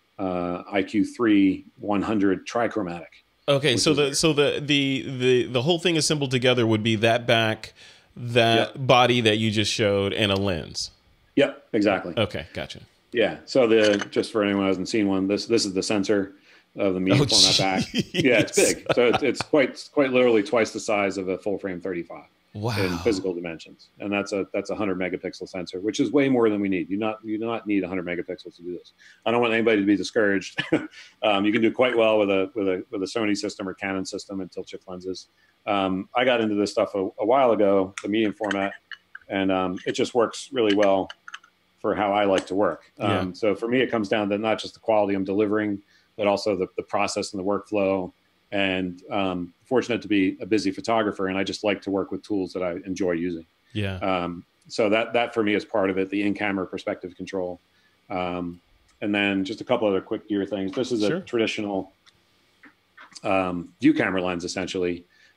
uh, I Q three one hundred trichromatic. Okay, so the so the the the the whole thing assembled together would be that back, that yep. body that you just showed, and a lens. Yep, exactly. Okay, gotcha. Yeah. So the just for anyone who hasn't seen one, this this is the sensor of the medium oh, format back. Yeah, it's big. So it's, it's quite quite literally twice the size of a full frame thirty-five. Wow. In physical dimensions, and that's a that's a hundred megapixel sensor, which is way more than we need. You not you do not need a hundred megapixels to do this. I don't want anybody to be discouraged. um, you can do quite well with a with a with a Sony system or Canon system and tilt shift lenses. Um, I got into this stuff a, a while ago, the medium format, and um, it just works really well for how I like to work. Um, yeah. So for me, it comes down to not just the quality I'm delivering, but also the the process and the workflow. And um, fortunate to be a busy photographer, and I just like to work with tools that I enjoy using. Yeah. Um, so that that for me is part of it, the in-camera perspective control. Um, and then just a couple other quick gear things. This is a sure. traditional um, view camera lens, essentially.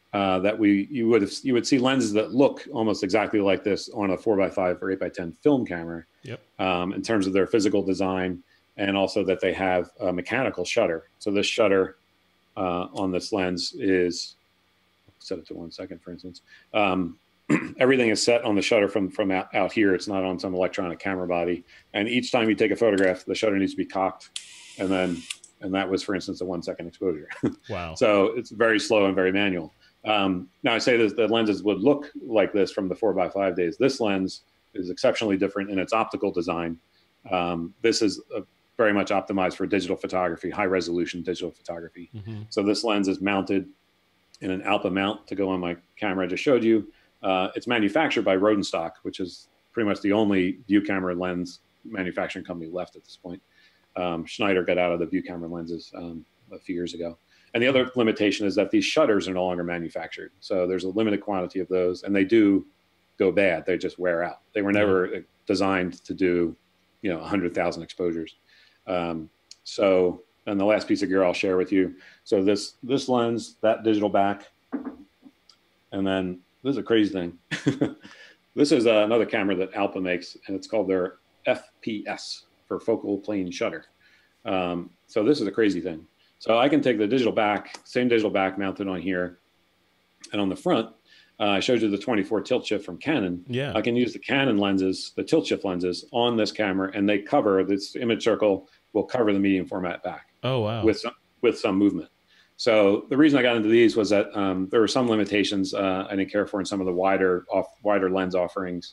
uh, that we you would have, you would see lenses that look almost exactly like this on a four by five or eight by ten film camera. Yep. Um, in terms of their physical design, and also that they have a mechanical shutter. So this shutter uh, on this lens is, set it to one second, for instance. Um, everything is set on the shutter from from out, out here. It's not on some electronic camera body. And each time you take a photograph, the shutter needs to be cocked, and then and that was, for instance, a one second exposure. Wow. So it's very slow and very manual. Um, now I say that the lenses would look like this from the four by five days. This lens is exceptionally different in its optical design. Um, this is a, very much optimized for digital photography, high resolution digital photography. Mm-hmm. So this lens is mounted in an Alpa mount to go on my camera I just showed you. Uh, it's manufactured by Rodenstock, which is pretty much the only view camera lens manufacturing company left at this point. Um, Schneider got out of the view camera lenses um, a few years ago. And the other limitation is that these shutters are no longer manufactured. So there's a limited quantity of those, and they do go bad. They just wear out. They were never designed to do, you know, one hundred thousand exposures. Um, so, and the last piece of gear I'll share with you. So this, this lens, that digital back, and then this is a crazy thing. This is uh, another camera that Alpa makes, and it's called their F P S, for focal plane shutter. Um, so this is a crazy thing. So I can take the digital back, same digital back mounted on here, and on the front, uh, I showed you the twenty-four tilt shift from Canon. Yeah. I can use the Canon lenses, the tilt shift lenses on this camera, and they cover, this image circle will cover the medium format back. Oh, wow. With some, with some movement. So the reason I got into these was that um, there were some limitations uh, I didn't care for in some of the wider off wider lens offerings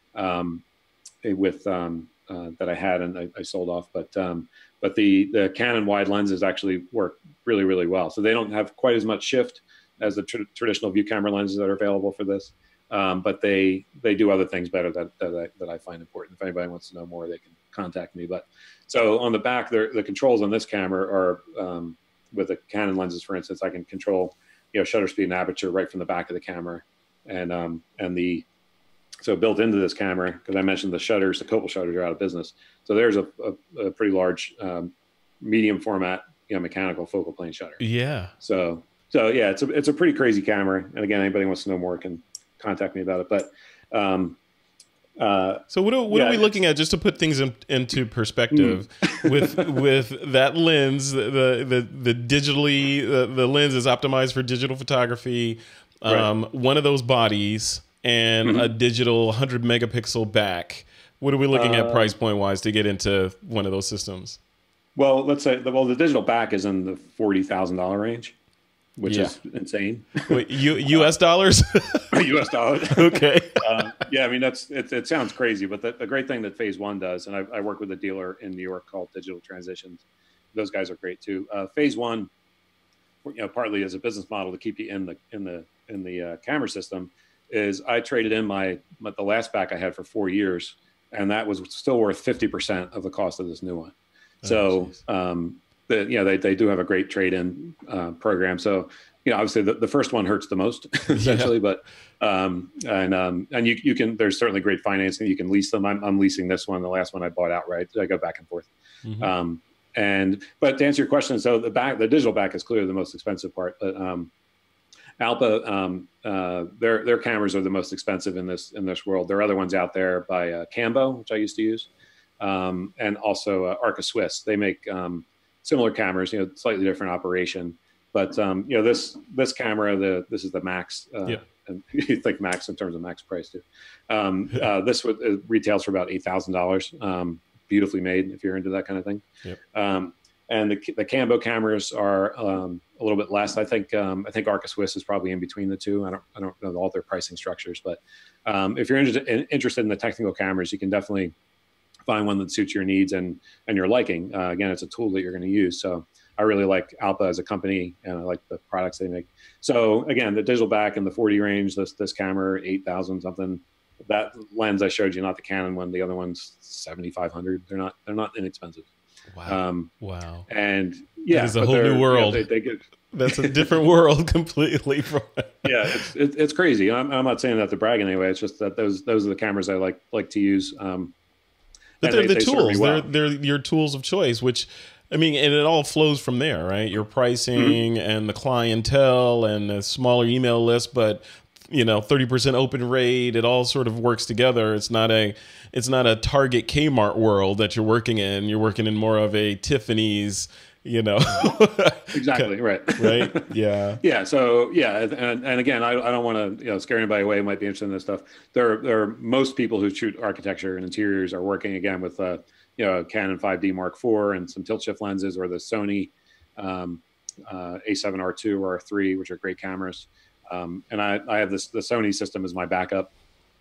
um, with um, uh, that I had and I, I sold off. But um, but the the Canon wide lenses actually work really really well. So they don't have quite as much shift as the tr traditional view camera lenses that are available for this. Um, but they they do other things better that that I, that I find important. If anybody wants to know more, they can contact me. But so on the back, the controls on this camera are um, with the Canon lenses, for instance, I can control, you know, shutter speed and aperture right from the back of the camera, and um, and the so built into this camera, because I mentioned the shutters, the Copal shutters are out of business. So there's a, a, a pretty large um, medium format, you know, mechanical focal plane shutter. Yeah. So so yeah, it's a it's a pretty crazy camera. And again, anybody wants to know more can contact me about it. But um, Uh, so what are, what yeah, are we looking at, just to put things in, into perspective? Mm. with with that lens, the the the digitally the, the lens is optimized for digital photography. Um, right. One of those bodies and mm-hmm. a digital one hundred megapixel back. What are we looking uh, at price point wise to get into one of those systems? Well, let's say well the digital back is in the forty thousand dollar range, which yeah. is insane. Wait, U, U.S. dollars? U S dollars. Okay. um, yeah, I mean, that's it, it sounds crazy, but the, the great thing that Phase One does, and I, I work with a dealer in New York called Digital Transitions. Those guys are great too. Uh, Phase One, you know, partly as a business model to keep you in the in the in the uh, camera system, is I traded in my, my the last back I had for four years, and that was still worth fifty percent of the cost of this new one. Oh, so. Um, The, you know, they, they do have a great trade-in uh, program. So, you know, obviously the, the first one hurts the most, essentially, yeah. but, um, and, um, and you, you can, there's certainly great financing. You can lease them. I'm, I'm leasing this one. The last one I bought outright. I go back and forth. Mm-hmm. Um, and, but to answer your question, so the back, the digital back is clearly the most expensive part, but, um, Alpa, um, uh, their, their cameras are the most expensive in this, in this world. There are other ones out there by uh, Cambo, which I used to use. Um, and also uh, Arca Swiss. They make, um, similar cameras, you know, slightly different operation, but um, you know, this this camera, the this is the Max, uh, yeah. and you think Max in terms of max price too. Um, uh, this would uh, retails for about eight thousand dollars. Um, beautifully made, if you're into that kind of thing. Yep. Um, and the the Cambo cameras are um, a little bit less. I think um, I think Arca Swiss is probably in between the two. I don't I don't know all their pricing structures, but um, if you're interested in, interested in the technical cameras, you can definitely find one that suits your needs and and your liking. Uh, again, it's a tool that you're going to use. So I really like Alpa as a company, and I like the products they make. So again, the digital back in the forty range, this this camera eight thousand something. That lens I showed you, not the Canon one. The other one's seventy-five hundred. They're not they're not inexpensive. Wow. Um, wow. And yeah, it's a whole new world. You know, they, they get, That's a different world completely. From yeah, it's it, it's crazy. I'm I'm not saying that to brag anyway. It's just that those those are the cameras I like like to use. Um, But they're they, the they tools. well. They're they're your tools of choice, which I mean, and it all flows from there, right? Your pricing mm-hmm. and the clientele and the smaller email list, but you know, thirty percent open rate, it all sort of works together. It's not a, it's not a Target Kmart world that you're working in. You're working in more of a Tiffany's, you know. Exactly. Right. Right. Yeah. Yeah. So yeah. And, and again, I, I don't want to, you know, scare anybody away who might be interested in this stuff. There are, there are most people who shoot architecture and interiors are working again with, uh, you know, Canon five D Mark four and some tilt shift lenses, or the Sony um, uh, A seven R two or R three, which are great cameras. Um, and I, I have this, the Sony system as my backup.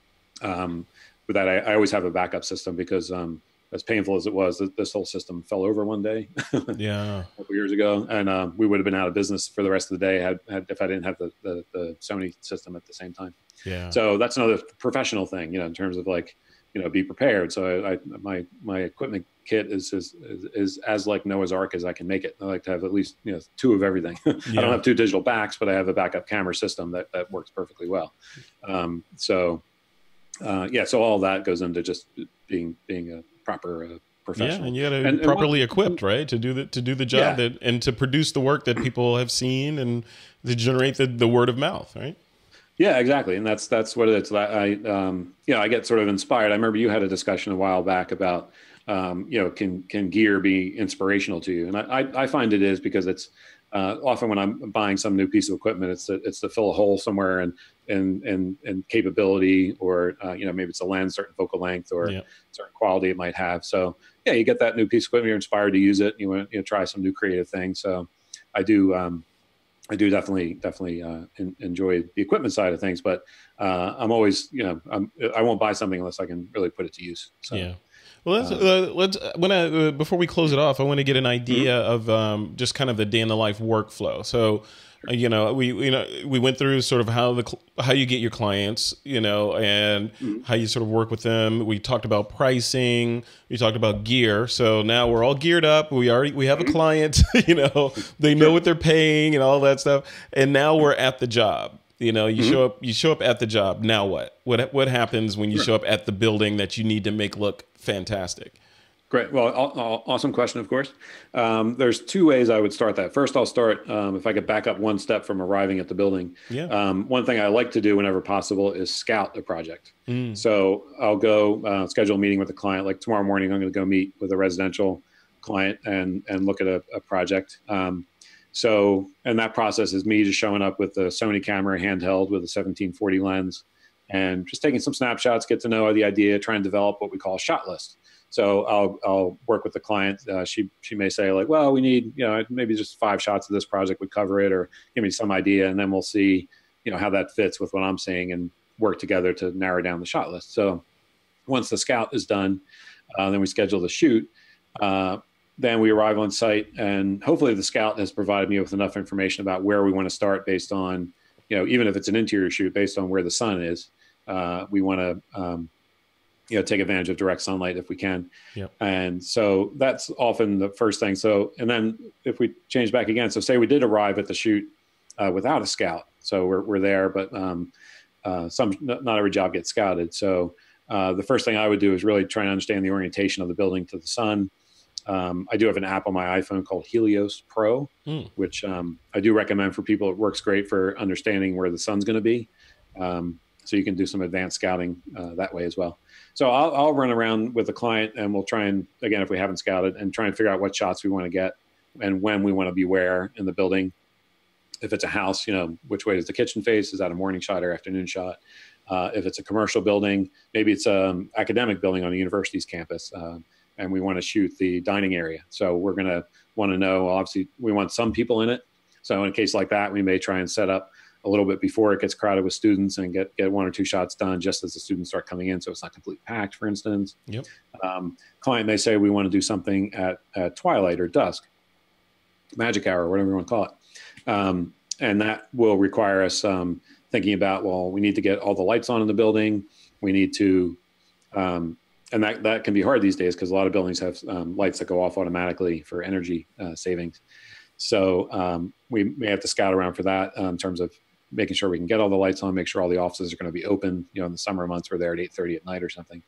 Um, with that, I, I always have a backup system because um, as painful as it was, this whole system fell over one day. Yeah, a couple years ago, and um, we would have been out of business for the rest of the day had, had if I didn't have the, the the Sony system at the same time. Yeah. So that's another professional thing, you know, in terms of like, you know, be prepared. So I, I my my equipment kit is, is is is as like Noah's Ark as I can make it. I like to have at least, you know, two of everything. Yeah. I don't have two digital backs, but I have a backup camera system that that works perfectly well. Um, so uh, yeah, so all that goes into just being being a proper uh, professional. Yeah, and you got to be properly and what, equipped, right, to do the to do the job yeah. that and to produce the work that people have seen and to generate the, the word of mouth, right? Yeah, exactly, and that's that's what it's like. I um, you know, I get sort of inspired. I remember you had a discussion a while back about um, you know, can can gear be inspirational to you? And I I, I find it is, because it's uh, often when I'm buying some new piece of equipment, it's to, it's to fill a hole somewhere and and and and capability, or uh, you know, maybe it's a lens, certain focal length, or yeah. certain quality it might have. So yeah, you get that new piece of equipment, you're inspired to use it, you want to, you know, try some new creative thing. So I do. Um, I do definitely, definitely uh, in, enjoy the equipment side of things, but uh, I'm always, you know, I'm, I won't buy something unless I can really put it to use. So, yeah. Well, let's, uh, let's when I, uh, before we close it off, I want to get an idea mm-hmm. of um, just kind of the day in the life workflow. So, uh, you know, we you know we went through sort of how the how you get your clients, you know, and mm-hmm. how you sort of work with them. We talked about pricing. We talked about gear. So now we're all geared up. We already we have mm-hmm. a client. You know, they know what they're paying and all that stuff. And now we're at the job. You know, you mm-hmm. show up. You show up at the job. Now what? What what happens when you sure. show up at the building that you need to make look fantastic? Great. Well, awesome question, of course. Um, there's two ways I would start that. First, I'll start, um, if I could back up one step from arriving at the building. Yeah. Um, one thing I like to do whenever possible is scout a project. Mm. So I'll go uh, schedule a meeting with a client. Like tomorrow morning, I'm going to go meet with a residential client and, and look at a, a project. Um, so, and that process is me just showing up with the Sony camera handheld with a seventeen forty lens and just taking some snapshots, get to know the idea, try and develop what we call a shot list. So I'll I'll work with the client. Uh, she she may say like, well, we need, you know, maybe just five shots of this project would cover it, or give me some idea, and then we'll see, you know, how that fits with what I'm seeing, and work together to narrow down the shot list. So once the scout is done, uh, then we schedule the shoot. Uh, then we arrive on site, and hopefully the scout has provided me with enough information about where we want to start based on, you know, even if it's an interior shoot, based on where the sun is. Uh, we want to um, you know, take advantage of direct sunlight if we can. Yep. And so that's often the first thing. So, and then if we change back again, so say we did arrive at the shoot uh, without a scout. So we're, we're there, but um, uh, some, not every job gets scouted. So uh, the first thing I would do is really try and understand the orientation of the building to the sun. Um, I do have an app on my iPhone called Helios Pro, mm. which um, I do recommend for people. It works great for understanding where the sun's going to be. Um, so you can do some advanced scouting uh, that way as well. So I'll, I'll run around with the client, and we'll try and, again, if we haven't scouted, and try and figure out what shots we want to get and when we want to be where in the building. If it's a house, you know, which way does the kitchen face? Is that a morning shot or afternoon shot? Uh, if it's a commercial building, maybe it's an academic building on a university's campus, uh, and we want to shoot the dining area. So we're going to want to know, obviously, we want some people in it. So in a case like that, we may try and set up a little bit before it gets crowded with students and get, get one or two shots done just as the students start coming in, so it's not completely packed, for instance. Yep. Um, client may say we want to do something at, at twilight or dusk, magic hour, whatever you want to call it. Um, and that will require us um, thinking about, well, we need to get all the lights on in the building. We need to, um, and that, that can be hard these days because a lot of buildings have um, lights that go off automatically for energy uh, savings. So um, we may have to scout around for that uh, in terms of making sure we can get all the lights on, make sure all the offices are going to be open. You know, in the summer months, we're there at eight thirty at night or something.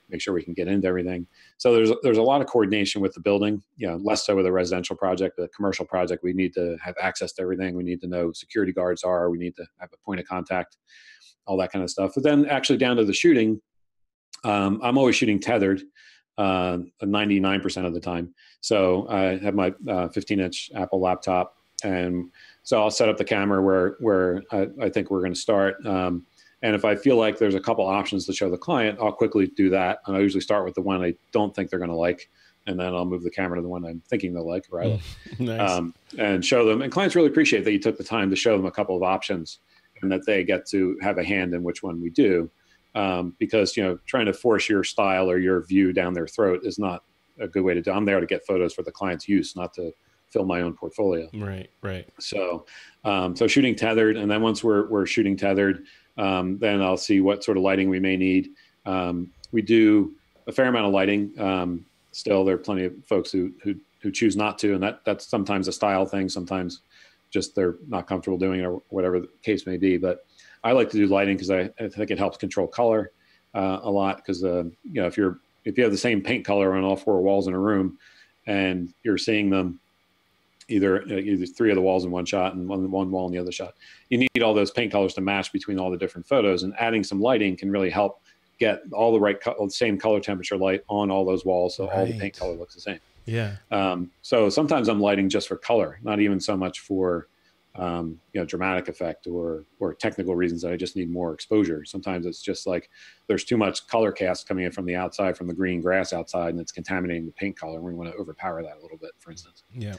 make sure we can get into everything. So there's there's a lot of coordination with the building, you know, less so with a residential project. But a commercial project, we need to have access to everything. We need to know who security guards are. We need to have a point of contact, all that kind of stuff. But then actually down to the shooting, um, I'm always shooting tethered uh, ninety-nine percent of the time. So I have my uh, fifteen inch Apple laptop, and so I'll set up the camera where where I, I think we're going to start. Um, and if I feel like there's a couple options to show the client, I'll quickly do that. And I usually start with the one I don't think they're going to like, and then I'll move the camera to the one I'm thinking they'll like, right? Nice. Um, and show them. And clients really appreciate that you took the time to show them a couple of options, and that they get to have a hand in which one we do. Um, because, you know, trying to force your style or your view down their throat is not a good way to do. I'm there to get photos for the client's use, not to fill my own portfolio. Right, right. So, um, so shooting tethered, and then once we're we're shooting tethered, um, then I'll see what sort of lighting we may need. Um, we do a fair amount of lighting. Um, still, there are plenty of folks who who who choose not to, and that that's sometimes a style thing. Sometimes just they're not comfortable doing it, or whatever the case may be. But I like to do lighting because I, I think it helps control color uh, a lot. Because uh, you know, if you're if you have the same paint color on all four walls in a room, and you're seeing them either either three of the walls in one shot and one one wall in the other shot, you need all those paint colors to match between all the different photos. And adding some lighting can really help get all the right co- same color temperature light on all those walls, so right. all the paint color looks the same. Yeah. Um, so sometimes I'm lighting just for color, not even so much for um, you know, dramatic effect or or technical reasons that I just need more exposure. Sometimes it's just like there's too much color cast coming in from the outside, from the green grass outside, and it's contaminating the paint color. And we want to overpower that a little bit, for instance. Yeah.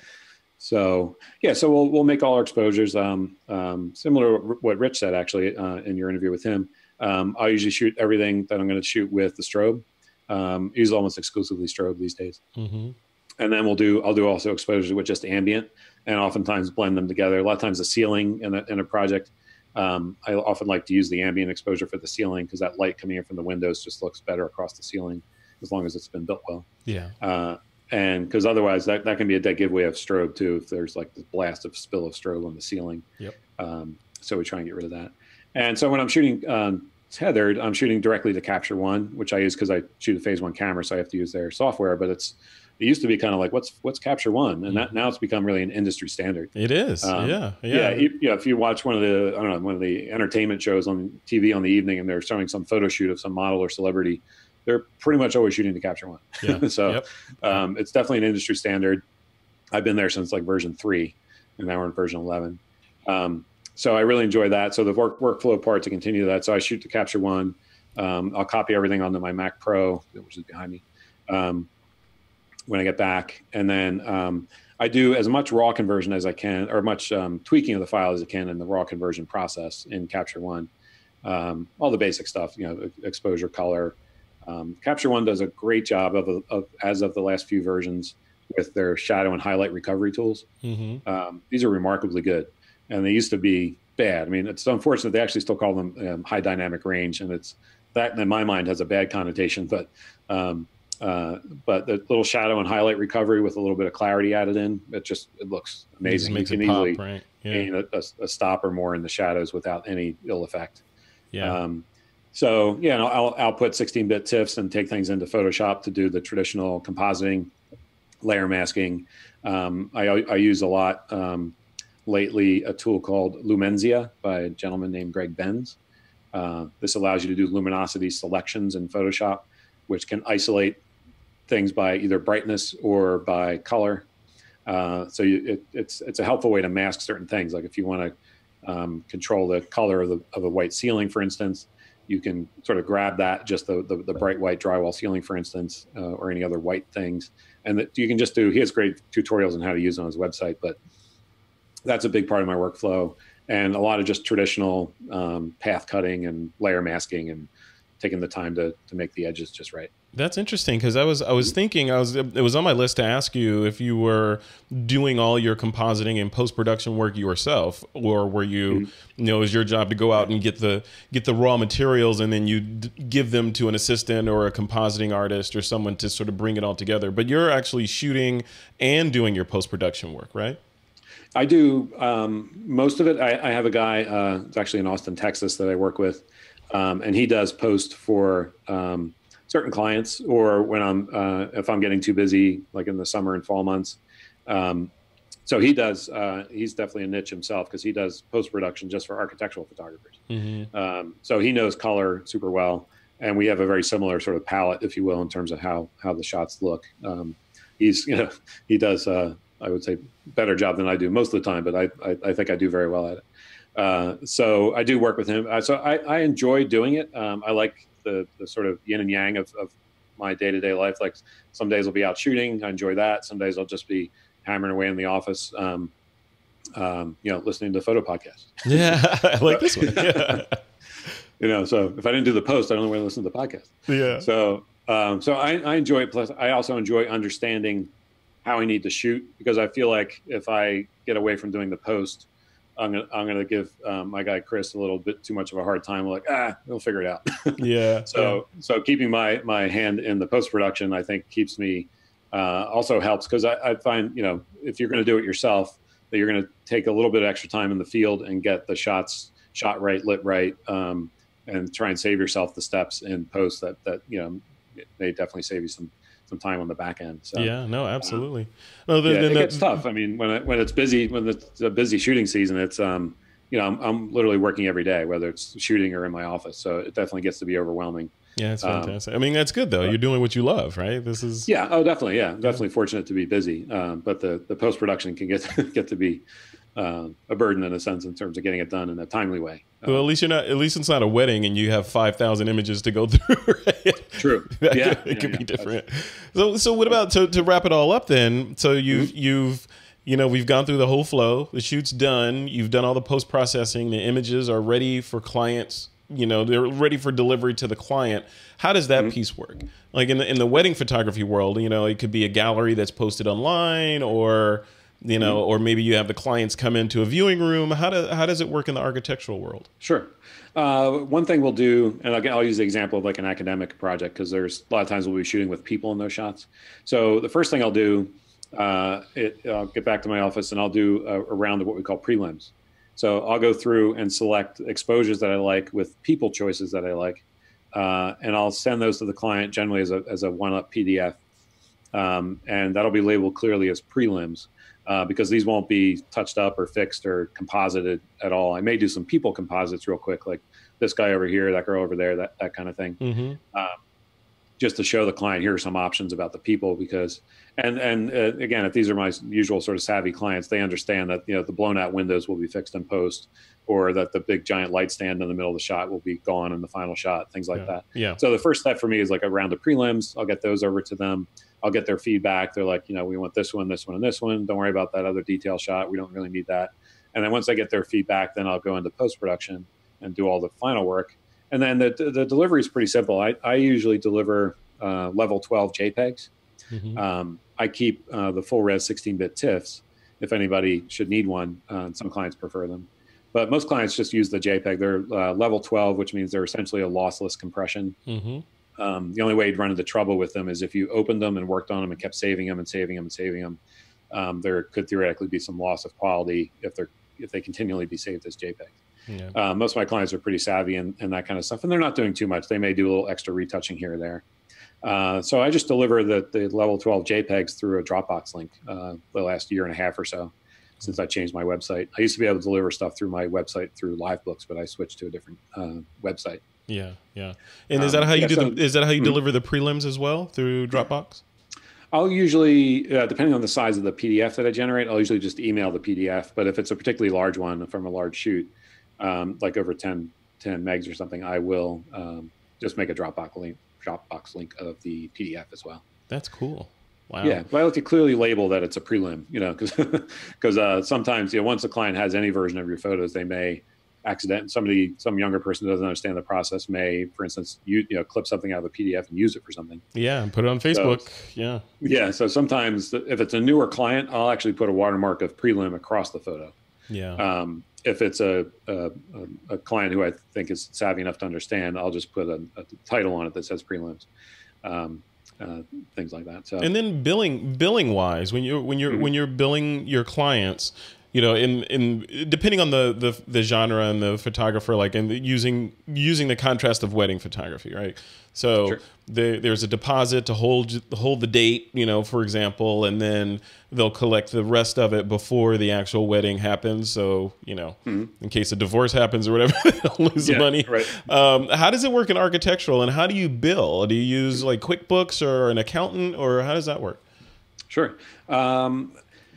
So yeah, so we'll we'll make all our exposures um, um, similar to what Rich said actually uh, in your interview with him. Um, I usually shoot everything that I'm going to shoot with the strobe. Um, use almost exclusively strobe these days. Mm-hmm. And then we'll do, I'll do also exposures with just ambient, and oftentimes blend them together. A lot of times the ceiling in a, in a project, um, I often like to use the ambient exposure for the ceiling because that light coming in from the windows just looks better across the ceiling as long as it's been built well. Yeah. Uh, and because otherwise that, that can be a dead giveaway of strobe too, if there's like this blast of spill of strobe on the ceiling. Yep. Um, so we try and get rid of that. And so when I'm shooting um, tethered, I'm shooting directly to Capture One, which I use because I shoot a phase one camera, so I have to use their software, but it's, it used to be kind of like, what's what's Capture One? And that, now it's become really an industry standard. It is. Um, yeah. Yeah. Yeah. You, yeah. If you watch one of the, I don't know, one of the entertainment shows on T V on the evening and they're showing some photo shoot of some model or celebrity, they're pretty much always shooting to Capture One. Yeah. so yep. um, it's definitely an industry standard. I've been there since like version three, and now we're in version eleven. Um, so I really enjoy that. So the work, workflow part to continue that. So I shoot to Capture One. Um, I'll copy everything onto my Mac Pro, which is behind me. Um, when I get back. And then um, I do as much raw conversion as I can, or much um, tweaking of the file as I can in the raw conversion process in Capture One. Um, all the basic stuff, you know, exposure, color. Um, Capture One does a great job of, of, as of the last few versions, with their shadow and highlight recovery tools. Mm-hmm. Um, these are remarkably good. And they used to be bad. I mean, it's unfortunate they actually still call them um, high dynamic range. And it's that in my mind has a bad connotation, but um, Uh, but the little shadow and highlight recovery with a little bit of clarity added in, it just, it looks amazing. It You can it pop, easily right? Yeah. gain a, a, a stop or more in the shadows without any ill effect. Yeah. Um, so yeah, and I'll, I'll output sixteen bit TIFFs and take things into Photoshop to do the traditional compositing, layer masking. Um, I, I use a lot um, lately a tool called Lumenzia by a gentleman named Greg Benz. Uh, this allows you to do luminosity selections in Photoshop, which can isolate things by either brightness or by color. Uh, so you, it, it's it's a helpful way to mask certain things. Like if you want to um, control the color of the of a white ceiling, for instance, you can sort of grab that, just the the, the bright white drywall ceiling, for instance, uh, or any other white things, and that you can just do. He has great tutorials on how to use it on his website, but that's a big part of my workflow, and a lot of just traditional um, path cutting and layer masking and taking the time to to make the edges just right. That's interesting, because I was I was thinking I was it was on my list to ask you if you were doing all your compositing and post production work yourself, or were you mm-hmm. you know, is your job to go out and get the get the raw materials and then you d- give them to an assistant or a compositing artist or someone to sort of bring it all together? But you're actually shooting and doing your post production work, right? I do um, most of it. I, I have a guy, uh, it's actually in Austin, Texas, that I work with, um, and he does post for. Um, certain clients, or when I'm uh, if I'm getting too busy, like in the summer and fall months. Um, so he does. Uh, he's definitely a niche himself because he does post production just for architectural photographers. Mm-hmm. Um, so he knows color super well, and we have a very similar sort of palette, if you will, in terms of how how the shots look. Um, he's you know he does uh, I would say better job than I do most of the time, but I I, I think I do very well at it. Uh, so I do work with him. Uh, so I, I enjoy doing it. Um, I like the, the sort of yin and yang of, of my day-to-day life. Like some days I'll be out shooting. I enjoy that. Some days I'll just be hammering away in the office, um, um, you know, listening to photo podcasts. Yeah, I like this one. Yeah. You know, so if I didn't do the post, I don't want to listen to the podcast. Yeah. So, um, so I, I enjoy it. Plus, I also enjoy understanding how I need to shoot, because I feel like if I get away from doing the post, I'm gonna I'm gonna give um, my guy Chris a little bit too much of a hard time. Like, ah, we'll figure it out. Yeah. So yeah. so keeping my my hand in the post production, I think, keeps me uh, also helps, because I, I find, you know, if you're going to do it yourself, that you're going to take a little bit of extra time in the field and get the shots shot right, lit right, um, and try and save yourself the steps in post that that you know may definitely save you some. some time on the back end. So yeah, no, absolutely. Uh, no, the, yeah, the, it gets the, tough. I mean, when it, when it's busy, when it's a busy shooting season, it's um, you know, I'm, I'm literally working every day, whether it's shooting or in my office. So it definitely gets to be overwhelming. Yeah, it's fantastic. Um, I mean, that's good though. You're doing what you love, right? This is yeah. Oh, definitely. Yeah, definitely fortunate to be busy. Um, but the the post production can get get to be uh, a burden in a sense, in terms of getting it done in a timely way. Well, at least you're not. At least it's not a wedding, and you have five thousand images to go through. Right? True. That yeah, could, it yeah, could yeah. be different. So, so what about to to wrap it all up then? So you've mm-hmm. you've you know we've gone through the whole flow. The shoot's done. You've done all the post processing. The images are ready for clients. You know, they're ready for delivery to the client. How does that mm-hmm. piece work? Like in the in the wedding photography world, you know, it could be a gallery that's posted online, or you know, or maybe you have the clients come into a viewing room. How do how does it work in the architectural world? Sure. Uh, one thing we'll do, and I'll, I'll use the example of like an academic project, because there's a lot of times we'll be shooting with people in those shots. So the first thing I'll do, uh, it, I'll get back to my office and I'll do a, a round of what we call prelims. So I'll go through and select exposures that I like with people choices that I like, uh, and I'll send those to the client generally as a as a one-up P D F, um, and that'll be labeled clearly as prelims. Uh, because these won't be touched up or fixed or composited at all. I may do some people composites real quick, like this guy over here, that girl over there, that that kind of thing, mm-hmm. uh, just to show the client, here are some options about the people. Because, and and uh, again, if these are my usual sort of savvy clients, they understand that, you know, the blown out windows will be fixed in post, or that the big giant light stand in the middle of the shot will be gone in the final shot, things like yeah. that. Yeah. So the first step for me is like a round of prelims. I'll get those over to them. I'll get their feedback. They're like, you know, we want this one, this one, and this one. Don't worry about that other detail shot. We don't really need that. And then once I get their feedback, then I'll go into post-production and do all the final work. And then the the delivery is pretty simple. I, I usually deliver uh, level twelve JPEGs. Mm-hmm. Um, I keep uh, the full res sixteen bit TIFFs if anybody should need one. Uh, some clients prefer them. But most clients just use the JPEG. They're uh, level twelve, which means they're essentially a lossless compression. Mm-hmm. Um, the only way you'd run into trouble with them is if you opened them and worked on them and kept saving them and saving them and saving them. Um, there could theoretically be some loss of quality if they're if they continually be saved as JPEG. Yeah. Uh, most of my clients are pretty savvy and, and that kind of stuff, and they're not doing too much. They may do a little extra retouching here or there. Uh, so I just deliver the, the level twelve JPEGs through a Dropbox link uh, the last year and a half or so since I changed my website. I used to be able to deliver stuff through my website through LiveBooks, but I switched to a different uh, website. Yeah, yeah. And is that how you um, yeah, do so, the, is that how you mm-hmm. deliver the prelims as well, through Dropbox? I'll usually, uh, depending on the size of the P D F that I generate, I'll usually just email the P D F. But if it's a particularly large one from a large shoot, um, like over ten, ten megs or something, I will um, just make a Dropbox link, Dropbox link of the P D F as well. That's cool. Wow. Yeah, but I like to clearly label that it's a prelim, you know, because because uh, sometimes, you know, once a client has any version of your photos, they may accident somebody some younger person who doesn't understand the process may, for instance, you you know clip something out of a P D F and use it for something. Yeah, and put it on Facebook. So, yeah. Yeah. So sometimes if it's a newer client, I'll actually put a watermark of prelim across the photo. Yeah. Um, if it's a, a a client who I think is savvy enough to understand, I'll just put a, a title on it that says prelims. Um, uh, things like that. So and then billing billing wise, when you're when you're mm-hmm. when you're billing your clients, you know, in in depending on the the, the genre and the photographer, like and using using the contrast of wedding photography, right? So Sure. there, there's a deposit to hold hold the date, you know, for example, and then they'll collect the rest of it before the actual wedding happens. So, you know, mm-hmm. in case a divorce happens or whatever, they'll lose yeah, the money. Right. Um, how does it work in architectural, and how do you bill? Do you use like QuickBooks or an accountant, or how does that work? Sure. Um,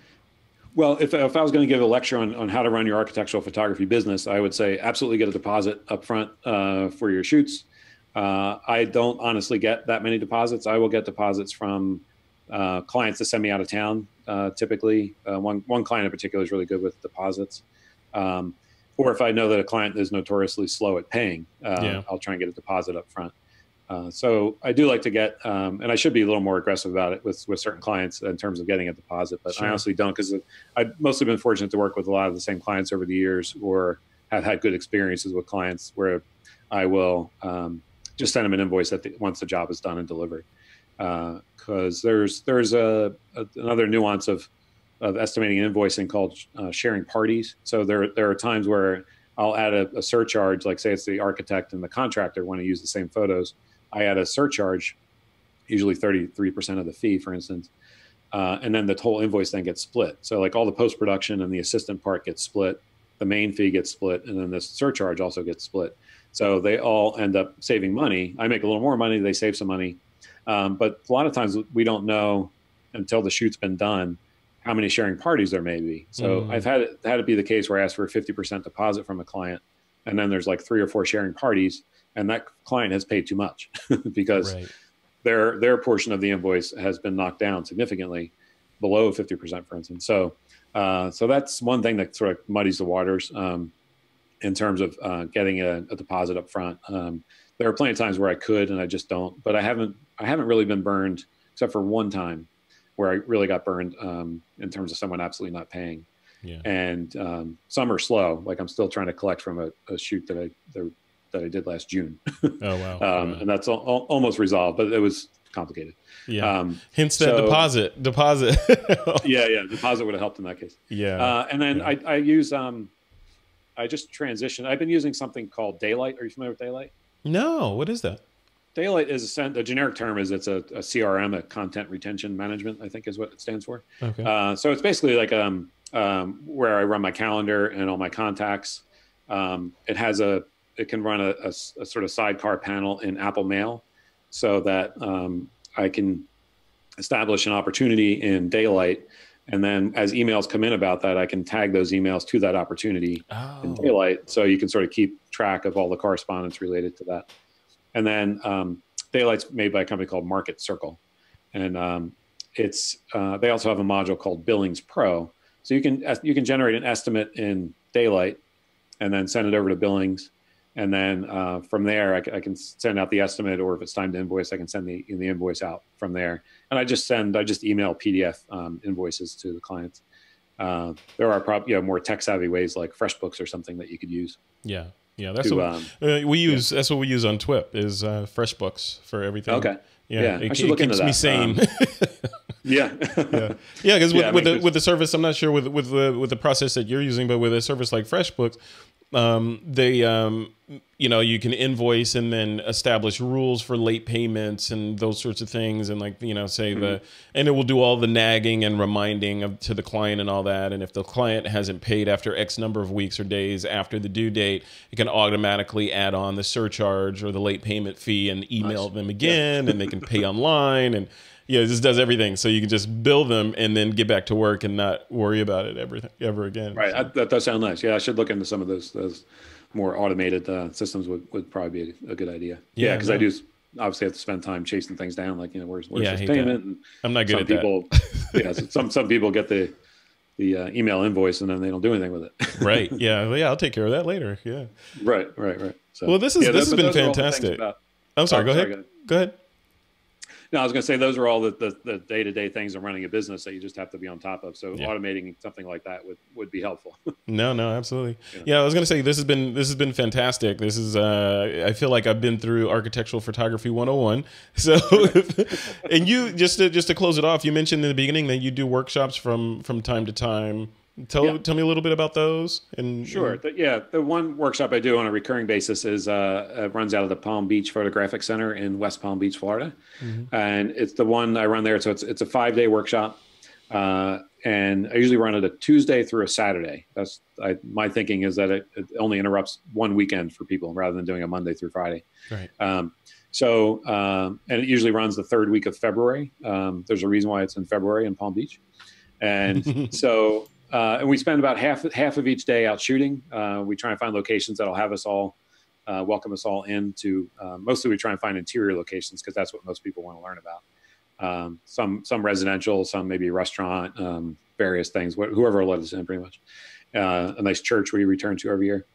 well, if, if I was going to give a lecture on, on how to run your architectural photography business, I would say absolutely get a deposit up front uh, for your shoots. Uh, I don't honestly get that many deposits. I will get deposits from uh, clients that send me out of town. Uh, typically, uh, one one client in particular is really good with deposits. Um, or if I know that a client is notoriously slow at paying, uh, yeah. I'll try and get a deposit up front. Uh, so I do like to get, um, and I should be a little more aggressive about it with, with certain clients in terms of getting a deposit, but sure. I honestly don't, because I've mostly been fortunate to work with a lot of the same clients over the years, or have had good experiences with clients where I will um, just send them an invoice at the, once the job is done and delivered. Because uh, there's there's a, a another nuance of of estimating and invoicing called uh, sharing parties. So there there are times where I'll add a, a surcharge, like say it's the architect and the contractor want to use the same photos. I add a surcharge, usually thirty-three percent of the fee, for instance, uh, and then the whole invoice then gets split. So like all the post-production and the assistant part gets split, the main fee gets split, and then the surcharge also gets split. So they all end up saving money. I make a little more money, they save some money. Um, but a lot of times we don't know until the shoot's been done how many sharing parties there may be. So mm. I've had it, had it be the case where I ask for a fifty percent deposit from a client, and then there's like three or four sharing parties, and that client has paid too much because right. their their portion of the invoice has been knocked down significantly below fifty percent, for instance. So uh, so that's one thing that sort of muddies the waters um, in terms of uh, getting a, a deposit up front. Um, there are plenty of times where I could, and I just don't. But I haven't I haven't really been burned, except for one time where I really got burned um, in terms of someone absolutely not paying. Yeah. And um, some are slow. Like I'm still trying to collect from a, a shoot that I that, that I did last June. Oh wow! um, wow. And that's al almost resolved, but it was complicated. Yeah. Um, Hence that so, deposit. Deposit. yeah, yeah. Deposit would have helped in that case. Yeah. Uh, and then yeah. I, I use um, I just transitioned. I've been using something called Daylight. Are you familiar with Daylight? No. What is that? Daylight is a, the generic term is it's a, a C R M, a content retention management, I think is what it stands for. Okay. Uh, so it's basically like um, um, where I run my calendar and all my contacts. Um, it has a, it can run a, a, a sort of sidecar panel in Apple Mail, so that um, I can establish an opportunity in Daylight, and then as emails come in about that, I can tag those emails to that opportunity oh. in Daylight, so you can sort of keep track of all the correspondence related to that. And then um, Daylight's made by a company called Market Circle. And um, it's uh, they also have a module called Billings Pro. So you can you can generate an estimate in Daylight and then send it over to Billings. And then uh, from there, I, I can send out the estimate, or if it's time to invoice, I can send the, the invoice out from there. And I just send, I just email P D F um, invoices to the clients. Uh, there are probably you know, more tech savvy ways like FreshBooks or something that you could use. Yeah. Yeah, that's to, what um, uh, we use. Yeah. That's what we use on Twip is uh, FreshBooks for everything. Okay. Yeah, yeah. It, I should look it into keeps that. me sane. Um, yeah. yeah. Yeah, because with, yeah, with the sense. with the service, I'm not sure with with the with the process that you're using, but with a service like FreshBooks, um, they um, you know you can invoice and then establish rules for late payments and those sorts of things, and like you know say mm-hmm. the and it will do all the nagging and reminding of to the client and all that. And if the client hasn't paid after X number of weeks or days after the due date, it can automatically add on the surcharge or the late payment fee and email nice. them again, yeah. and they can pay online and. Yeah, it just does everything. So you can just bill them and then get back to work and not worry about it ever, ever again. Right. So. I, that does sound nice. Yeah, I should look into some of those those more automated uh, systems would, would probably be a, a good idea. Yeah, because yeah, no. I do obviously have to spend time chasing things down, like, you know, where's, where's yeah, this payment? And I'm not good some at people, that. yeah, so some, some people get the the uh, email invoice and then they don't do anything with it. Right. Yeah. Well, yeah, I'll take care of that later. Yeah. Right, right, right. So, well, this is yeah, this those, has been fantastic. About, I'm sorry, oh, go, sorry ahead. go ahead. Go ahead. No, I was going to say those are all the, the, the day-to-day things of running a business that you just have to be on top of. So yeah. automating something like that would, would be helpful. no, no, absolutely. Yeah. yeah, I was going to say this has been this has been fantastic. This is uh, I feel like I've been through architectural photography one oh one. So, and you just to, just to close it off, you mentioned in the beginning that you do workshops from from time to time. Tell Yeah. tell me a little bit about those. And Sure. and- The, yeah. The one workshop I do on a recurring basis is uh, uh, runs out of the Palm Beach Photographic Center in West Palm Beach, Florida, Mhm. and it's the one I run there. So it's it's a five day workshop, uh, and I usually run it a Tuesday through a Saturday. That's I, my thinking is that it, it only interrupts one weekend for people rather than doing a Monday through Friday. Right. Um, so um, and it usually runs the third week of February. Um, there's a reason why it's in February in Palm Beach, and so. Uh, and we spend about half half of each day out shooting. Uh, we try and find locations that'll have us all, uh, welcome us all into. Uh, mostly, we try and find interior locations because that's what most people want to learn about. Um, some some residential, some maybe restaurant, um, various things. Wh- whoever will let us in, pretty much. Uh, a nice church we return to every year,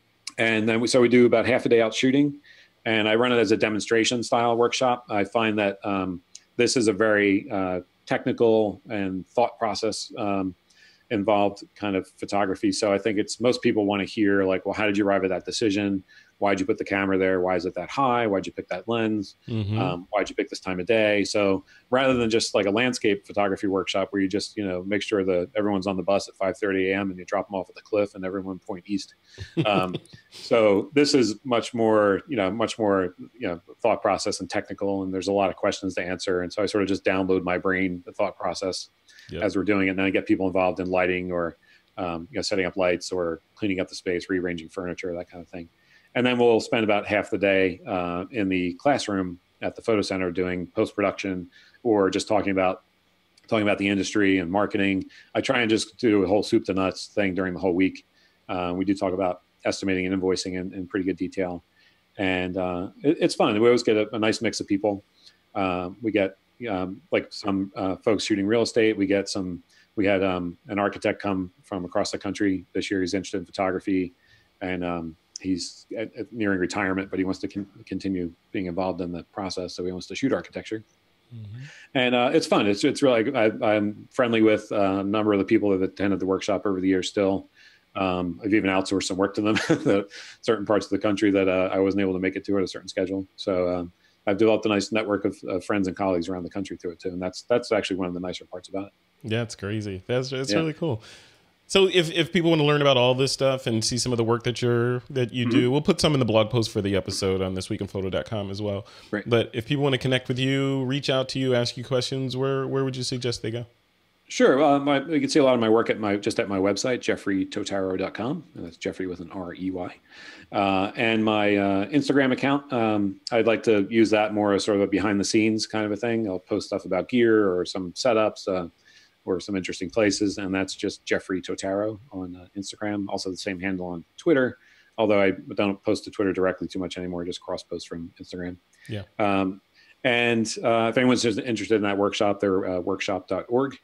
and then we, so we do about half a day out shooting, and I run it as a demonstration style workshop. I find that um, this is a very uh, technical and thought process. Um, involved kind of photography. So I think it's most people want to hear like, well, how did you arrive at that decision? Why'd you put the camera there? Why is it that high? Why'd you pick that lens? Mhm. Um, why'd you pick this time of day? So rather than just like a landscape photography workshop where you just, you know, make sure that everyone's on the bus at five thirty a.m. and you drop them off at the cliff and everyone point east. Um, so this is much more, you know, much more, you know, thought process and technical, and there's a lot of questions to answer. And so I sort of just download my brain, the thought process Yep. as we're doing it. And then I get people involved in lighting or, um, you know, setting up lights or cleaning up the space, rearranging furniture, that kind of thing. And then we'll spend about half the day uh, in the classroom at the photo center doing post-production or just talking about talking about the industry and marketing. I try and just do a whole soup to nuts thing during the whole week. Uh, we do talk about estimating and invoicing in, in pretty good detail. And uh, it, it's fun. We always get a, a nice mix of people. Uh, we get um, like some uh, folks shooting real estate. We get some, we had um, an architect come from across the country this year. He's interested in photography, and um, he's at, at nearing retirement, but he wants to con- continue being involved in the process. So he wants to shoot architecture. Mhm. And uh, it's fun. It's it's really, I, I'm friendly with uh, a number of the people that have attended the workshop over the years still. Um, I've even outsourced some work to them, the certain parts of the country that uh, I wasn't able to make it to at a certain schedule. So um, I've developed a nice network of uh, friends and colleagues around the country through it too. And that's that's actually one of the nicer parts about it. Yeah, it's crazy. That's it's Yeah. really cool. So if, if people want to learn about all this stuff and see some of the work that you're that you do, we'll put some in the blog post for the episode on this week in photo dot com as well. Right. But if people want to connect with you, reach out to you, ask you questions, where where would you suggest they go? Sure. Uh, my, you can see a lot of my work at my just at my website, jeffrey totaro dot com. And that's Jeffrey with an R E Y. Uh, and my uh, Instagram account, um, I'd like to use that more as sort of a behind the scenes kind of a thing. I'll post stuff about gear or some setups uh, or some interesting places. And that's just Jeffrey Totaro on uh, Instagram. Also the same handle on Twitter, although I don't post to Twitter directly too much anymore, just cross post from Instagram. Yeah. Um, and uh, if anyone's just interested in that workshop, they're uh, workshop dot org.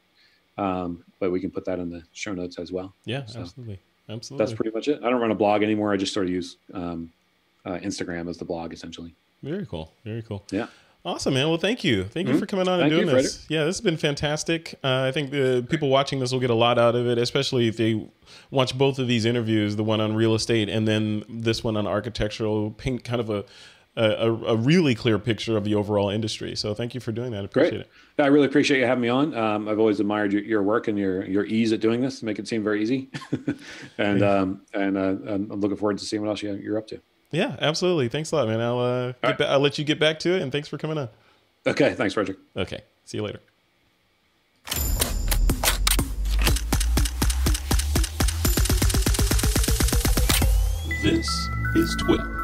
Um, but we can put that in the show notes as well. Yeah, So absolutely. Absolutely. that's pretty much it. I don't run a blog anymore. I just sort of use um, uh, Instagram as the blog, essentially. Very cool. Very cool. Yeah. Awesome, man. Well, thank you. Thank you Mhm. for coming on Thank and doing you, this. Yeah, this has been fantastic. Uh, I think the people watching this will get a lot out of it, especially if they watch both of these interviews, the one on real estate and then this one on architectural, paint kind of a a, a really clear picture of the overall industry. So thank you for doing that. I appreciate Great. it. I really appreciate you having me on. Um, I've always admired your, your work and your, your ease at doing this to make it seem very easy. and um, and uh, I'm looking forward to seeing what else you, you're up to. Yeah, absolutely. Thanks a lot, man. I'll uh, get right. ba- I'll let you get back to it, and thanks for coming on. Okay. Thanks, Frederick. Okay. See you later. This is Twitter.